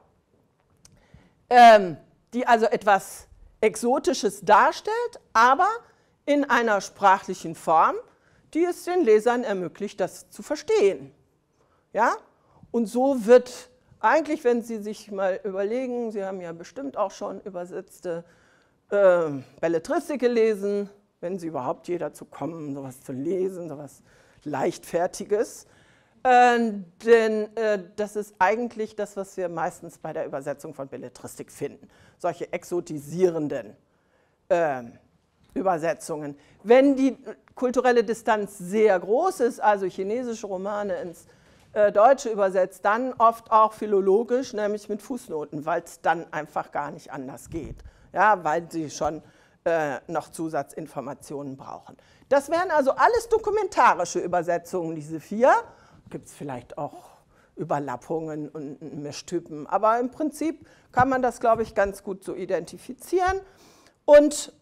Ähm, die also etwas Exotisches darstellt, aber in einer sprachlichen Form, die es den Lesern ermöglicht, das zu verstehen. Ja? Und so wird eigentlich, wenn Sie sich mal überlegen, Sie haben ja bestimmt auch schon übersetzte äh, Belletristik gelesen, wenn Sie überhaupt je dazu kommen, sowas zu lesen, sowas Leichtfertiges. Äh, denn äh, das ist eigentlich das, was wir meistens bei der Übersetzung von Belletristik finden. Solche exotisierenden äh, Übersetzungen. Wenn die kulturelle Distanz sehr groß ist, also chinesische Romane ins äh, Deutsche übersetzt, dann oft auch philologisch, nämlich mit Fußnoten, weil es dann einfach gar nicht anders geht. Ja, weil sie schon äh, noch Zusatzinformationen brauchen. Das wären also alles dokumentarische Übersetzungen, diese vier. Gibt es vielleicht auch Überlappungen und Mischtypen. Aber im Prinzip kann man das, glaube ich, ganz gut so identifizieren. Und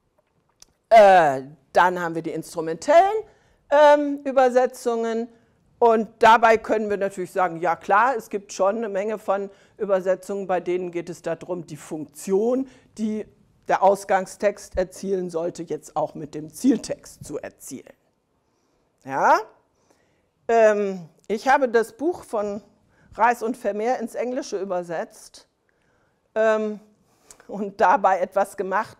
äh, dann haben wir die instrumentellen ähm, Übersetzungen. Und dabei können wir natürlich sagen, ja klar, es gibt schon eine Menge von Übersetzungen, bei denen geht es darum, die Funktion, die der Ausgangstext erzielen sollte, jetzt auch mit dem Zieltext zu erzielen. Ja? Ähm, ich habe das Buch von Reis und Vermeer ins Englische übersetzt ähm, und dabei etwas gemacht,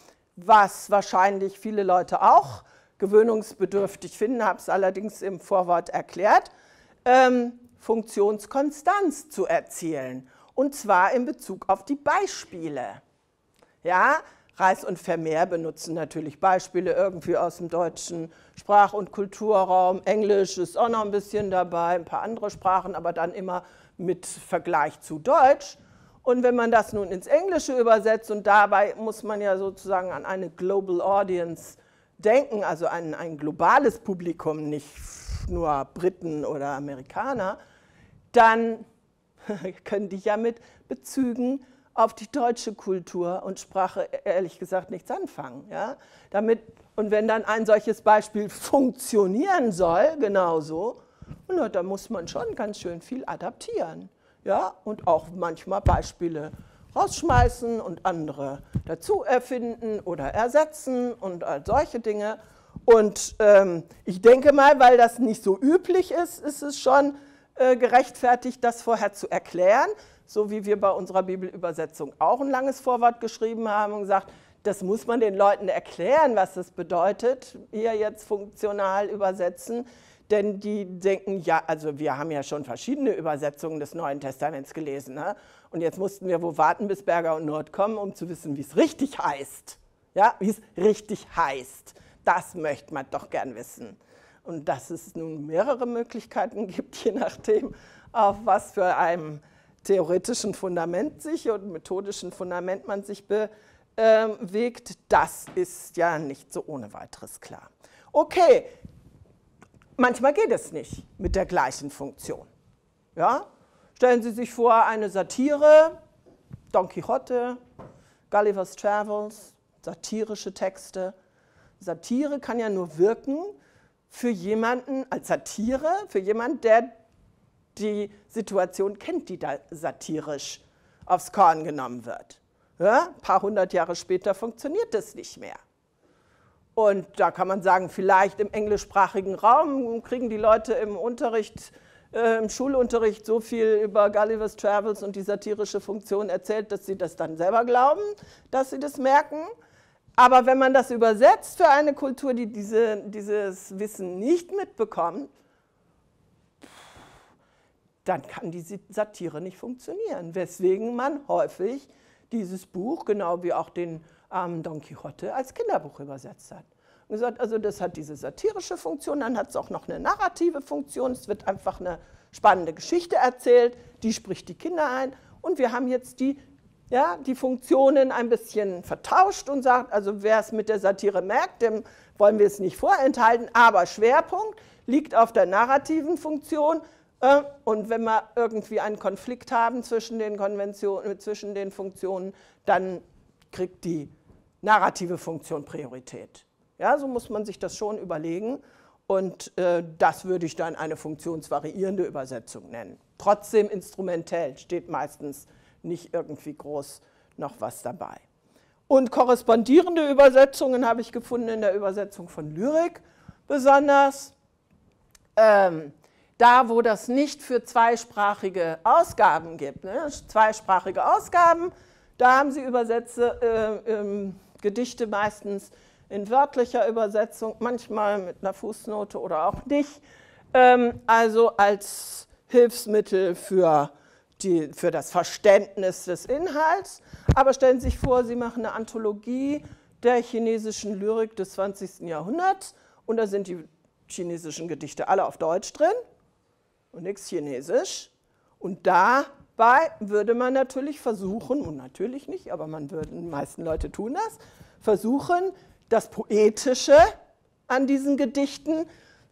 was wahrscheinlich viele Leute auch gewöhnungsbedürftig finden, habe es allerdings im Vorwort erklärt, ähm, Funktionskonstanz zu erzielen, und zwar in Bezug auf die Beispiele. Ja, Reis und Vermeer benutzen natürlich Beispiele irgendwie aus dem deutschen Sprach- und Kulturraum, Englisch ist auch noch ein bisschen dabei, ein paar andere Sprachen, aber dann immer mit Vergleich zu Deutsch. Und wenn man das nun ins Englische übersetzt, und dabei muss man ja sozusagen an eine Global Audience denken, also ein, ein globales Publikum, nicht nur Briten oder Amerikaner, dann können die ja mit Bezügen auf die deutsche Kultur und Sprache ehrlich gesagt nichts anfangen. Ja? Damit, und wenn dann ein solches Beispiel funktionieren soll, genauso, na, da muss man schon ganz schön viel adaptieren. Ja? Und auch manchmal Beispiele rausschmeißen und andere dazu erfinden oder ersetzen und all solche Dinge. Und ähm, ich denke mal, weil das nicht so üblich ist, ist es schon äh, gerechtfertigt, das vorher zu erklären, so wie wir bei unserer Bibelübersetzung auch ein langes Vorwort geschrieben haben und gesagt, das muss man den Leuten erklären, was es bedeutet, hier jetzt funktional übersetzen. Denn die denken, ja, also wir haben ja schon verschiedene Übersetzungen des Neuen Testaments gelesen. Ne? Und jetzt mussten wir wo warten, bis Berger und Nord kommen, um zu wissen, wie es richtig heißt. Ja, wie es richtig heißt. Das möchte man doch gern wissen. Und dass es nun mehrere Möglichkeiten gibt, je nachdem, auf was für einem theoretischen Fundament sich und methodischen Fundament man sich bewegt, das ist ja nicht so ohne weiteres klar. Okay. Manchmal geht es nicht mit der gleichen Funktion. Ja? Stellen Sie sich vor, eine Satire, Don Quixote, Gulliver's Travels, satirische Texte. Satire kann ja nur wirken für jemanden, als Satire, für jemanden, der die Situation kennt, die da satirisch aufs Korn genommen wird. Ja? Ein paar hundert Jahre später funktioniert das nicht mehr. Und da kann man sagen, vielleicht im englischsprachigen Raum kriegen die Leute im Unterricht, äh, im Schulunterricht so viel über Gulliver's Travels und die satirische Funktion erzählt, dass sie das dann selber glauben, dass sie das merken. Aber wenn man das übersetzt für eine Kultur, die diese, dieses Wissen nicht mitbekommt, dann kann die Satire nicht funktionieren. Weswegen man häufig dieses Buch, genau wie auch den ähm, Don Quixote, als Kinderbuch übersetzt hat. Und gesagt, also das hat diese satirische Funktion, dann hat es auch noch eine narrative Funktion, es wird einfach eine spannende Geschichte erzählt, die spricht die Kinder ein. Und wir haben jetzt die, ja, die Funktionen ein bisschen vertauscht und sagt, also wer es mit der Satire merkt, dem wollen wir es nicht vorenthalten, aber Schwerpunkt liegt auf der narrativen Funktion. Und wenn wir irgendwie einen Konflikt haben zwischen den Konventionen, zwischen den Funktionen, dann kriegt die narrative Funktion Priorität. Ja, so muss man sich das schon überlegen. Und äh, das würde ich dann eine funktionsvariierende Übersetzung nennen. Trotzdem instrumentell, steht meistens nicht irgendwie groß noch was dabei. Und korrespondierende Übersetzungen habe ich gefunden in der Übersetzung von Lyrik besonders. Ähm, Da, wo das nicht für zweisprachige Ausgaben gibt, ne? zweisprachige Ausgaben, da haben sie Übersetze, äh, ähm, Gedichte meistens in wörtlicher Übersetzung, manchmal mit einer Fußnote oder auch nicht, ähm, also als Hilfsmittel für, die, für das Verständnis des Inhalts. Aber stellen Sie sich vor, Sie machen eine Anthologie der chinesischen Lyrik des zwanzigsten Jahrhunderts und da sind die chinesischen Gedichte alle auf Deutsch drin und nichts Chinesisch. Und dabei würde man natürlich versuchen, und natürlich nicht, aber man würde, die meisten Leute tun das, versuchen, das Poetische an diesen Gedichten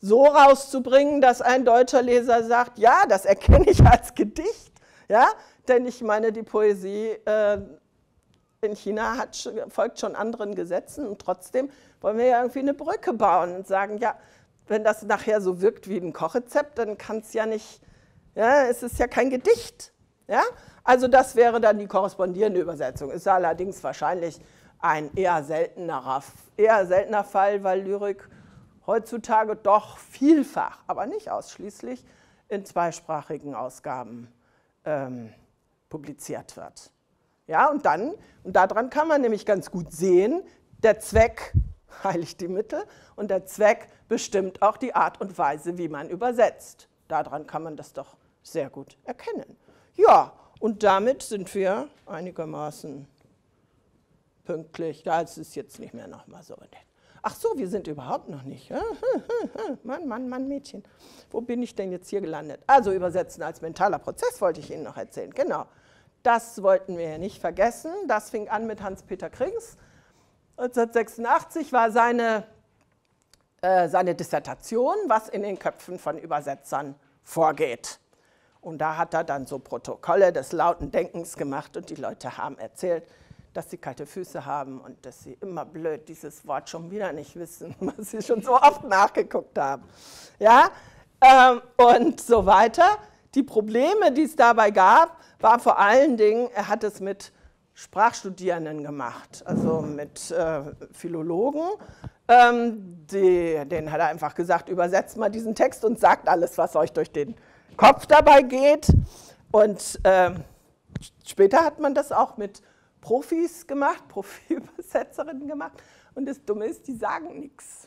so rauszubringen, dass ein deutscher Leser sagt, ja, das erkenne ich als Gedicht, ja, denn ich meine, die Poesie äh, in China hat, folgt schon anderen Gesetzen und trotzdem wollen wir ja irgendwie eine Brücke bauen und sagen, ja, wenn das nachher so wirkt wie ein Kochrezept, dann kann es ja nicht, ja, es ist ja kein Gedicht, ja, also das wäre dann die korrespondierende Übersetzung, ist allerdings wahrscheinlich ein eher seltenerer, eher seltener Fall, weil Lyrik heutzutage doch vielfach, aber nicht ausschließlich, in zweisprachigen Ausgaben ähm, publiziert wird. Ja, und dann, und daran kann man nämlich ganz gut sehen, der Zweck heiligt die Mittel und der Zweck bestimmt auch die Art und Weise, wie man übersetzt. Daran kann man das doch sehr gut erkennen. Ja, und damit sind wir einigermaßen pünktlich. Da ist es jetzt nicht mehr nochmal so. Ach so, wir sind überhaupt noch nicht. Mann, Mann, Mann, Mädchen. Wo bin ich denn jetzt hier gelandet? Also übersetzen als mentaler Prozess wollte ich Ihnen noch erzählen. Genau, das wollten wir ja nicht vergessen. Das fing an mit Hans-Peter Krings. neunzehnhundertsechsundachtzig war seine, äh, seine Dissertation, was in den Köpfen von Übersetzern vorgeht. Und da hat er dann so Protokolle des lauten Denkens gemacht und die Leute haben erzählt, dass sie kalte Füße haben und dass sie immer blöd dieses Wort schon wieder nicht wissen, was sie schon so oft nachgeguckt haben. Ja? Ähm, und so weiter. Die Probleme, die es dabei gab, war vor allen Dingen, er hat es mit Sprachstudierenden gemacht, also mit äh, Philologen. Ähm, die, denen hat er einfach gesagt, übersetzt mal diesen Text und sagt alles, was euch durch den Kopf dabei geht. Und äh, später hat man das auch mit Profis gemacht, Profi-Übersetzerinnen gemacht. Und das Dumme ist, die sagen nichts.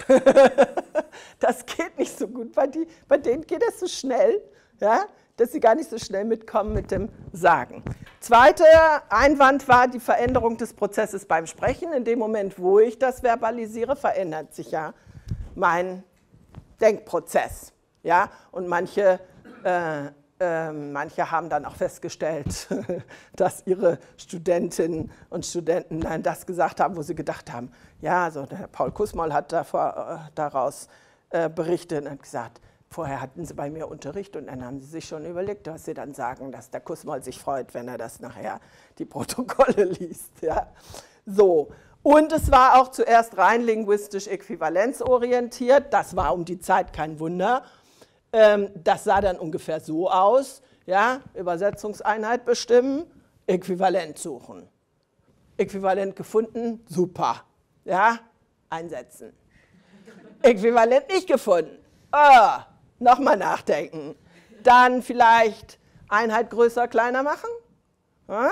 Das geht nicht so gut, weil die, bei denen geht es so schnell, ja, dass sie gar nicht so schnell mitkommen mit dem Sagen. Zweiter Einwand war die Veränderung des Prozesses beim Sprechen. In dem Moment, wo ich das verbalisiere, verändert sich ja mein Denkprozess. Ja? Und manche, äh, äh, manche haben dann auch festgestellt, dass ihre Studentinnen und Studenten dann das gesagt haben, wo sie gedacht haben, ja, also der Paul Kussmaul hat davor, äh, daraus äh, berichtet und hat gesagt, vorher hatten sie bei mir Unterricht und dann haben sie sich schon überlegt, was sie dann sagen, dass der Kussmaul sich freut, wenn er das nachher die Protokolle liest. Ja. So. Und es war auch zuerst rein linguistisch äquivalenzorientiert. Das war um die Zeit kein Wunder. Das sah dann ungefähr so aus. Ja, Übersetzungseinheit bestimmen, Äquivalent suchen. Äquivalent gefunden, super. Ja, einsetzen. Äquivalent nicht gefunden. Oh, nochmal nachdenken. Dann vielleicht Einheit größer, kleiner machen. Ja?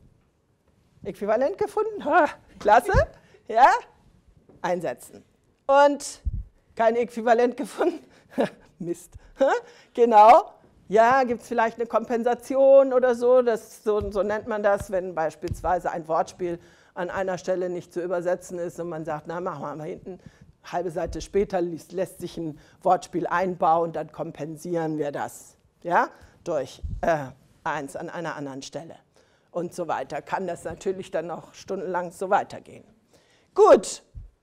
Äquivalent gefunden. Ha, klasse. Ja? Einsetzen. Und kein Äquivalent gefunden. Mist. Genau. Ja, gibt es vielleicht eine Kompensation oder so, das, so, so nennt man das, wenn beispielsweise ein Wortspiel an einer Stelle nicht zu übersetzen ist und man sagt, na, machen wir mal hinten, eine halbe Seite später lässt sich ein Wortspiel einbauen, dann kompensieren wir das, ja, durch äh, eins an einer anderen Stelle und so weiter. Kann das natürlich dann noch stundenlang so weitergehen. Gut.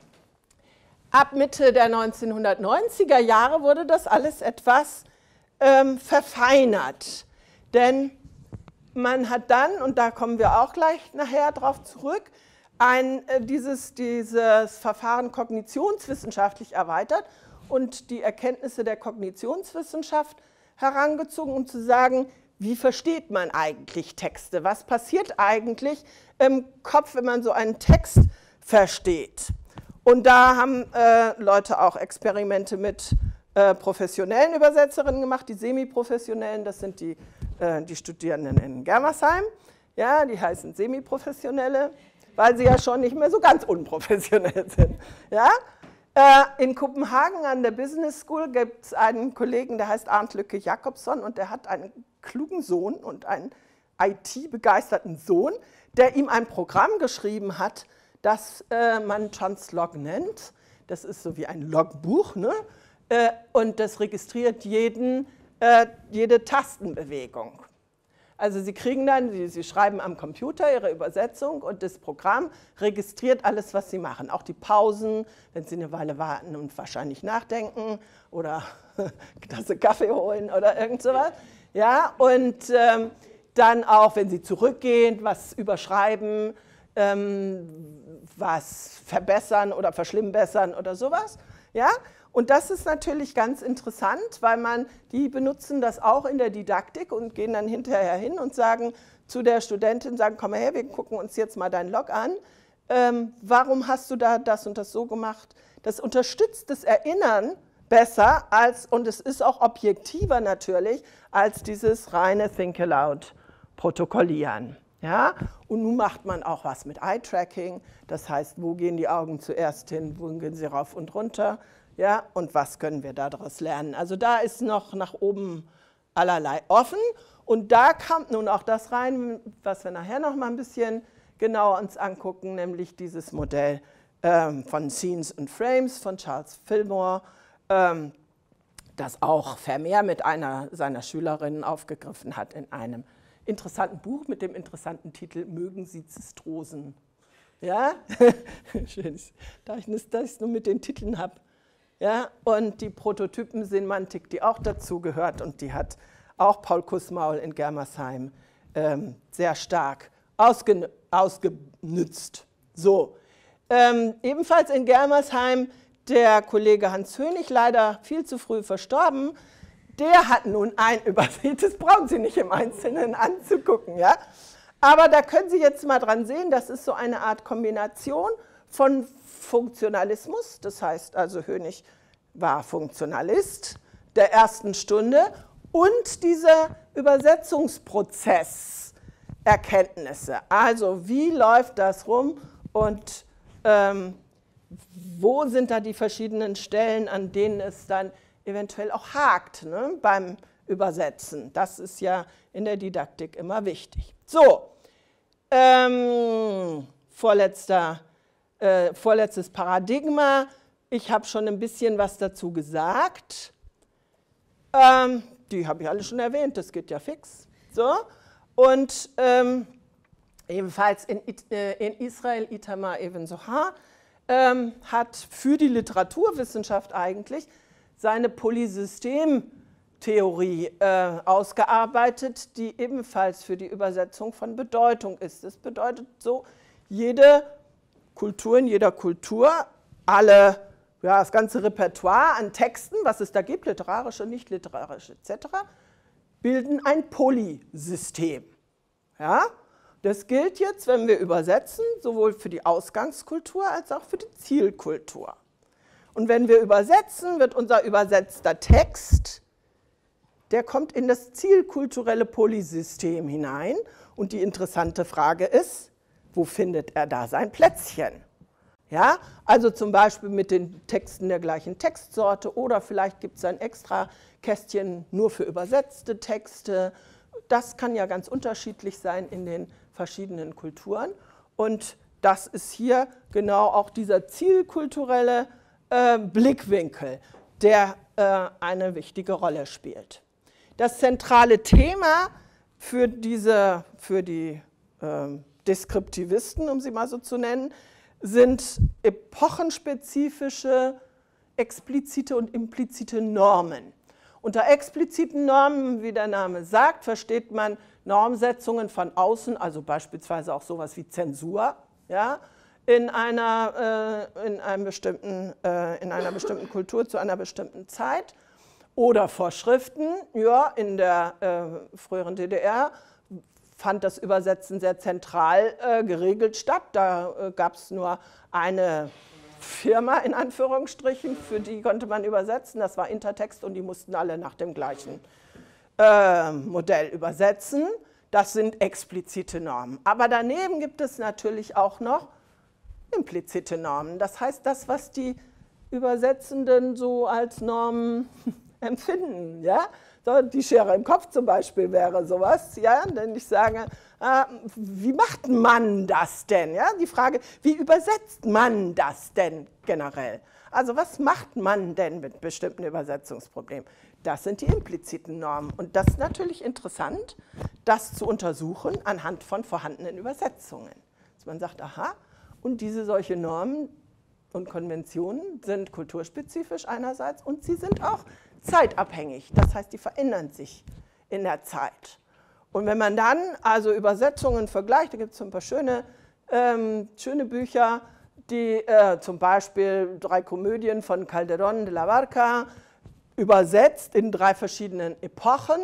Ab Mitte der neunzehnhundertneunziger Jahre wurde das alles etwas ähm, verfeinert, denn man hat dann, und da kommen wir auch gleich nachher drauf zurück, ein, äh, dieses, dieses Verfahren kognitionswissenschaftlich erweitert und die Erkenntnisse der Kognitionswissenschaft herangezogen, um zu sagen, wie versteht man eigentlich Texte? Was passiert eigentlich im Kopf, wenn man so einen Text versteht? Und da haben äh, Leute auch Experimente mit äh, professionellen Übersetzerinnen gemacht, die semiprofessionellen, das sind die, äh, die Studierenden in Germersheim, ja, die heißen Semiprofessionelle, weil sie ja schon nicht mehr so ganz unprofessionell sind. Ja? Äh, in Kopenhagen an der Business School gibt es einen Kollegen, der heißt Arndt Lykke Jacobson und der hat einen klugen Sohn und einen I T-begeisterten Sohn, der ihm ein Programm geschrieben hat, das äh, man Translog nennt. Das ist so wie ein Logbuch, ne? äh, und das registriert jeden, äh, jede Tastenbewegung. Also Sie kriegen dann, Sie, Sie schreiben am Computer Ihre Übersetzung und das Programm registriert alles, was Sie machen. Auch die Pausen, wenn Sie eine Weile warten und wahrscheinlich nachdenken oder eine Tasse Kaffee holen oder irgend sowas. Ja, und ähm, dann auch, wenn Sie zurückgehen, was überschreiben, ähm, was verbessern oder verschlimmbessern oder sowas. Ja? Und das ist natürlich ganz interessant, weil man, die benutzen das auch in der Didaktik und gehen dann hinterher hin und sagen zu der Studentin, sagen, komm mal her, wir gucken uns jetzt mal deinen Log an. Ähm, warum hast du da das und das so gemacht? Das unterstützt das Erinnern besser als, und es ist auch objektiver natürlich, als dieses reine Think Aloud protokollieren. Ja? Und nun macht man auch was mit Eye-Tracking, das heißt, wo gehen die Augen zuerst hin, wo gehen sie rauf und runter, ja? Und was können wir daraus lernen. Also da ist noch nach oben allerlei offen und da kommt nun auch das rein, was wir nachher noch mal ein bisschen genauer uns angucken, nämlich dieses Modell ähm, von Scenes and Frames von Charles Fillmore, ähm, das auch Vermeer mit einer seiner Schülerinnen aufgegriffen hat in einem interessanten Buch mit dem interessanten Titel Mögen Sie Zistrosen. Ja, schön, da ich es nur mit den Titeln habe. Ja, und die Prototypensemantik, die auch dazu gehört und die hat auch Paul Kussmaul in Germersheim ähm, sehr stark ausgen ausgenützt. So, ähm, ebenfalls in Germersheim der Kollege Hans Hönig, leider viel zu früh verstorben, der hat nun ein Übersehen, das brauchen Sie nicht im Einzelnen anzugucken, ja? Aber da können Sie jetzt mal dran sehen, das ist so eine Art Kombination von Funktionalismus, das heißt also Hönig war Funktionalist der ersten Stunde und diese Übersetzungsprozesserkenntnisse, also wie läuft das rum und ähm, wo sind da die verschiedenen Stellen, an denen es dann eventuell auch hakt, ne, beim Übersetzen. Das ist ja in der Didaktik immer wichtig. So, ähm, vorletzter, äh, vorletztes Paradigma. Ich habe schon ein bisschen was dazu gesagt. Ähm, die habe ich alle schon erwähnt, das geht ja fix. So, und ähm, ebenfalls in, äh, in Israel Itamar Even-Zohar ähm, hat für die Literaturwissenschaft eigentlich seine Polysystemtheorie äh, ausgearbeitet, die ebenfalls für die Übersetzung von Bedeutung ist. Das bedeutet so, jede Kultur in jeder Kultur, alle, ja, das ganze Repertoire an Texten, was es da gibt, literarische, nicht literarische et cetera, bilden ein Polysystem. Ja? Das gilt jetzt, wenn wir übersetzen, sowohl für die Ausgangskultur als auch für die Zielkultur. Und wenn wir übersetzen, wird unser übersetzter Text, der kommt in das zielkulturelle Polysystem hinein. Und die interessante Frage ist, wo findet er da sein Plätzchen? Ja, also zum Beispiel mit den Texten der gleichen Textsorte oder vielleicht gibt es ein extra Kästchen nur für übersetzte Texte. Das kann ja ganz unterschiedlich sein in den verschiedenen Kulturen. Und das ist hier genau auch dieser zielkulturelle Äh, Blickwinkel, der äh, eine wichtige Rolle spielt. Das zentrale Thema für, diese, für die äh, Deskriptivisten, um sie mal so zu nennen, sind epochenspezifische, explizite und implizite Normen. Unter expliziten Normen, wie der Name sagt, versteht man Normsetzungen von außen, also beispielsweise auch sowas wie Zensur, ja, in einer, äh, in, einem bestimmten, äh, in einer bestimmten Kultur zu einer bestimmten Zeit oder Vorschriften. Ja, in der äh, früheren D D R fand das Übersetzen sehr zentral äh, geregelt statt. Da äh, gab es nur eine Firma, in Anführungsstrichen, für die konnte man übersetzen. Das war Intertext und die mussten alle nach dem gleichen äh, Modell übersetzen. Das sind explizite Normen. Aber daneben gibt es natürlich auch noch implizite Normen. Das heißt, das, was die Übersetzenden so als Normen empfinden. Ja? So, die Schere im Kopf zum Beispiel wäre sowas. Ja? Denn ich sage, äh, wie macht man das denn? Ja? Die Frage, wie übersetzt man das denn generell? Also was macht man denn mit bestimmten Übersetzungsproblemen? Das sind die impliziten Normen. Und das ist natürlich interessant, das zu untersuchen anhand von vorhandenen Übersetzungen. Dass man sagt, aha, und diese solche Normen und Konventionen sind kulturspezifisch einerseits und sie sind auch zeitabhängig. Das heißt, die verändern sich in der Zeit. Und wenn man dann also Übersetzungen vergleicht, da gibt es so ein paar schöne, ähm, schöne Bücher, die äh, zum Beispiel drei Komödien von Calderón de la Barca, übersetzt in drei verschiedenen Epochen,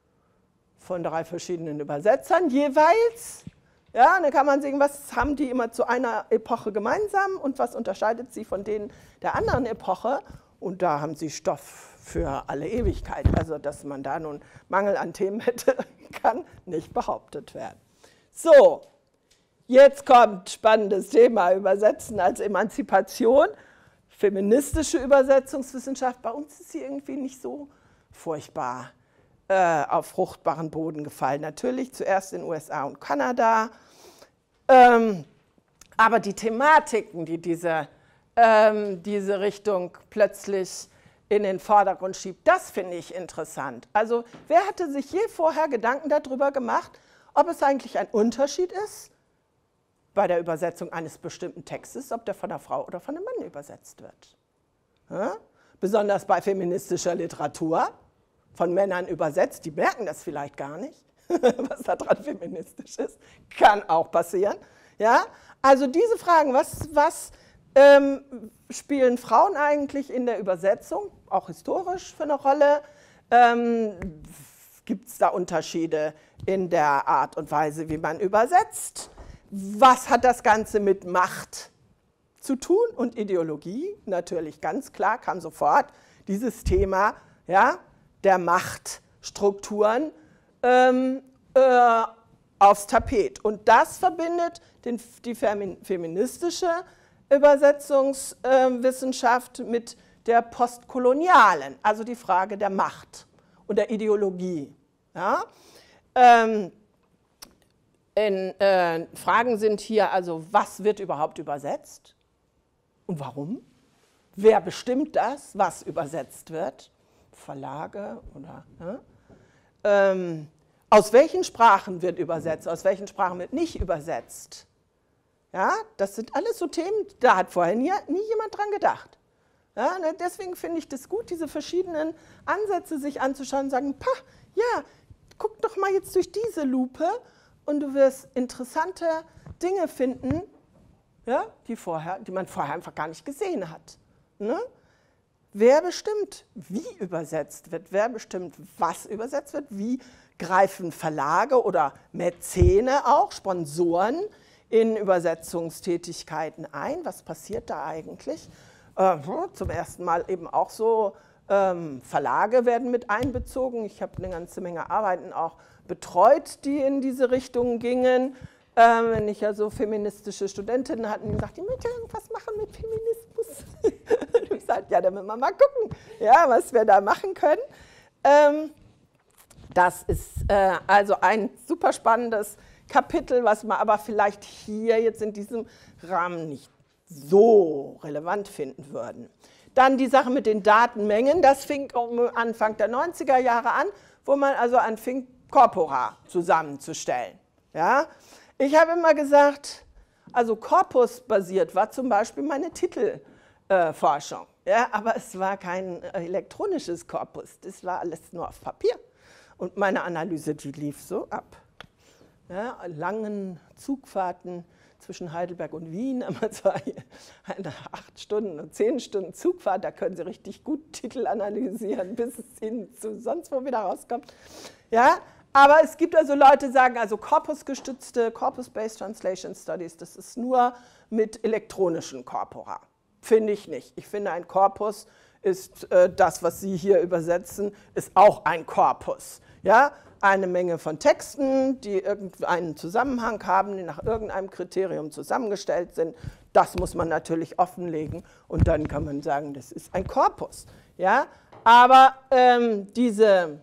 von drei verschiedenen Übersetzern jeweils. Ja, dann kann man sehen, was haben die immer zu einer Epoche gemeinsam und was unterscheidet sie von denen der anderen Epoche. Und da haben sie Stoff für alle Ewigkeit. Also, dass man da nun Mangel an Themen hätte, kann nicht behauptet werden. So, jetzt kommt spannendes Thema, Übersetzen als Emanzipation. Feministische Übersetzungswissenschaft, bei uns ist sie irgendwie nicht so furchtbar äh, auf fruchtbaren Boden gefallen. Natürlich zuerst in den U S A und Kanada, ähm, aber die Thematiken, die diese, ähm, diese Richtung plötzlich in den Vordergrund schiebt, das finde ich interessant. Also wer hatte sich je vorher Gedanken darüber gemacht, ob es eigentlich ein Unterschied ist bei der Übersetzung eines bestimmten Textes, ob der von einer Frau oder von einem Mann übersetzt wird? Ja? Besonders bei feministischer Literatur, von Männern übersetzt, die merken das vielleicht gar nicht, was daran feministisch ist, kann auch passieren. Ja? Also diese Fragen, was, was ähm, spielen Frauen eigentlich in der Übersetzung, auch historisch für eine Rolle? Ähm, Gibt es da Unterschiede in der Art und Weise, wie man übersetzt? Was hat das Ganze mit Macht zu tun und Ideologie? Natürlich ganz klar kam sofort dieses Thema, ja, der Machtstrukturen ähm, äh, aufs Tapet. Und das verbindet den, die feministische Übersetzungswissenschaft äh, mit der postkolonialen, also die Frage der Macht und der Ideologie. Ja? Ähm, in, äh, Fragen sind hier also, was wird überhaupt übersetzt und warum? Wer bestimmt das, was übersetzt wird? Verlage oder ja? ähm, aus welchen Sprachen wird übersetzt, aus welchen Sprachen wird nicht übersetzt? Ja, das sind alles so Themen, da hat vorher nie, nie jemand dran gedacht. Ja, deswegen finde ich das gut, diese verschiedenen Ansätze sich anzuschauen und sagen, pah, ja, guck doch mal jetzt durch diese Lupe und du wirst interessante Dinge finden, ja, die, vorher, die man vorher einfach gar nicht gesehen hat. Ne? Wer bestimmt, wie übersetzt wird, wer bestimmt, was übersetzt wird, wie greifen Verlage oder Mäzene auch, Sponsoren in Übersetzungstätigkeiten ein, was passiert da eigentlich? Äh, zum ersten Mal eben auch so, ähm, Verlage werden mit einbezogen. Ich habe eine ganze Menge Arbeiten auch betreut, die in diese Richtung gingen. Ähm, wenn ich ja so feministische Studentinnen hatten, die gesagt, die möchten irgendwas machen mit Feminismus. Und ich sagte, ja, dann müssen wir mal gucken, ja, was wir da machen können. Ähm, das ist äh, also ein super spannendes Kapitel, was wir aber vielleicht hier jetzt in diesem Rahmen nicht so relevant finden würden. Dann die Sache mit den Datenmengen, das fing Anfang der neunziger Jahre an, wo man also anfing, Corpora zusammenzustellen. Ja? Ich habe immer gesagt, also korpusbasiert war zum Beispiel meine Titelforschung, äh, ja? Aber es war kein elektronisches Korpus, das war alles nur auf Papier. Und meine Analyse, die lief so ab. Ja, langen Zugfahrten zwischen Heidelberg und Wien, also eine acht Stunden, zehn Stunden Zugfahrt, da können Sie richtig gut Titel analysieren, bis es Ihnen zu sonst wo wieder rauskommt. Ja, aber es gibt also Leute, die sagen, also korpusgestützte, Corpus-Based Translation Studies, das ist nur mit elektronischen Corpora. Finde ich nicht. Ich finde, ein Korpus ist äh, das, was Sie hier übersetzen, ist auch ein Korpus. Ja? Eine Menge von Texten, die irgendeinen Zusammenhang haben, die nach irgendeinem Kriterium zusammengestellt sind. Das muss man natürlich offenlegen und dann kann man sagen, das ist ein Korpus. Ja? Aber ähm, diese,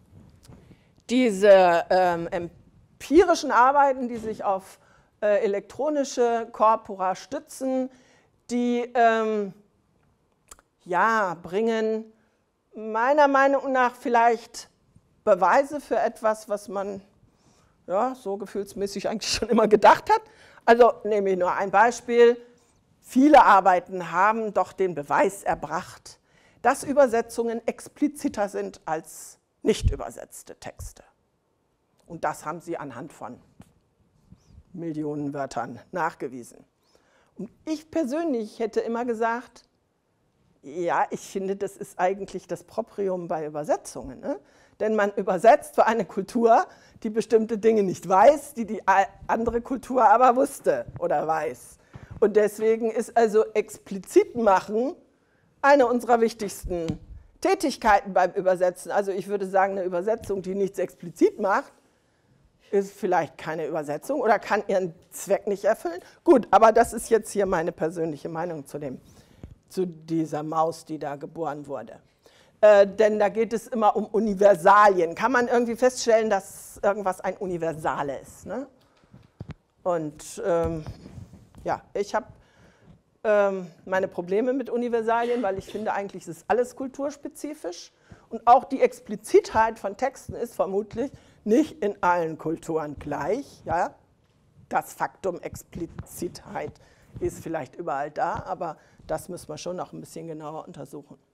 diese ähm, empirischen Arbeiten, die sich auf äh, elektronische Corpora stützen, die ähm, ja, bringen meiner Meinung nach vielleicht Beweise für etwas, was man ja, so gefühlsmäßig eigentlich schon immer gedacht hat. Also nehme ich nur ein Beispiel. Viele Arbeiten haben doch den Beweis erbracht, dass Übersetzungen expliziter sind als nicht übersetzte Texte. Und das haben sie anhand von Millionen Wörtern nachgewiesen. Und ich persönlich hätte immer gesagt, ja, ich finde, das ist eigentlich das Proprium bei Übersetzungen. Ne? Denn man übersetzt für eine Kultur, die bestimmte Dinge nicht weiß, die die andere Kultur aber wusste oder weiß. Und deswegen ist also explizit machen eine unserer wichtigsten Tätigkeiten beim Übersetzen. Also ich würde sagen, eine Übersetzung, die nichts explizit macht, ist vielleicht keine Übersetzung oder kann ihren Zweck nicht erfüllen. Gut, aber das ist jetzt hier meine persönliche Meinung zu, dem, zu dieser Maus, die da geboren wurde. Äh, denn da geht es immer um Universalien. Kann man irgendwie feststellen, dass irgendwas ein Universale ist. Ne? Und ähm, ja, ich habe ähm, meine Probleme mit Universalien, weil ich finde, eigentlich ist alles kulturspezifisch. Und auch die Explizitheit von Texten ist vermutlich nicht in allen Kulturen gleich. Ja? Das Faktum Explizitheit ist vielleicht überall da, aber das müssen wir schon noch ein bisschen genauer untersuchen.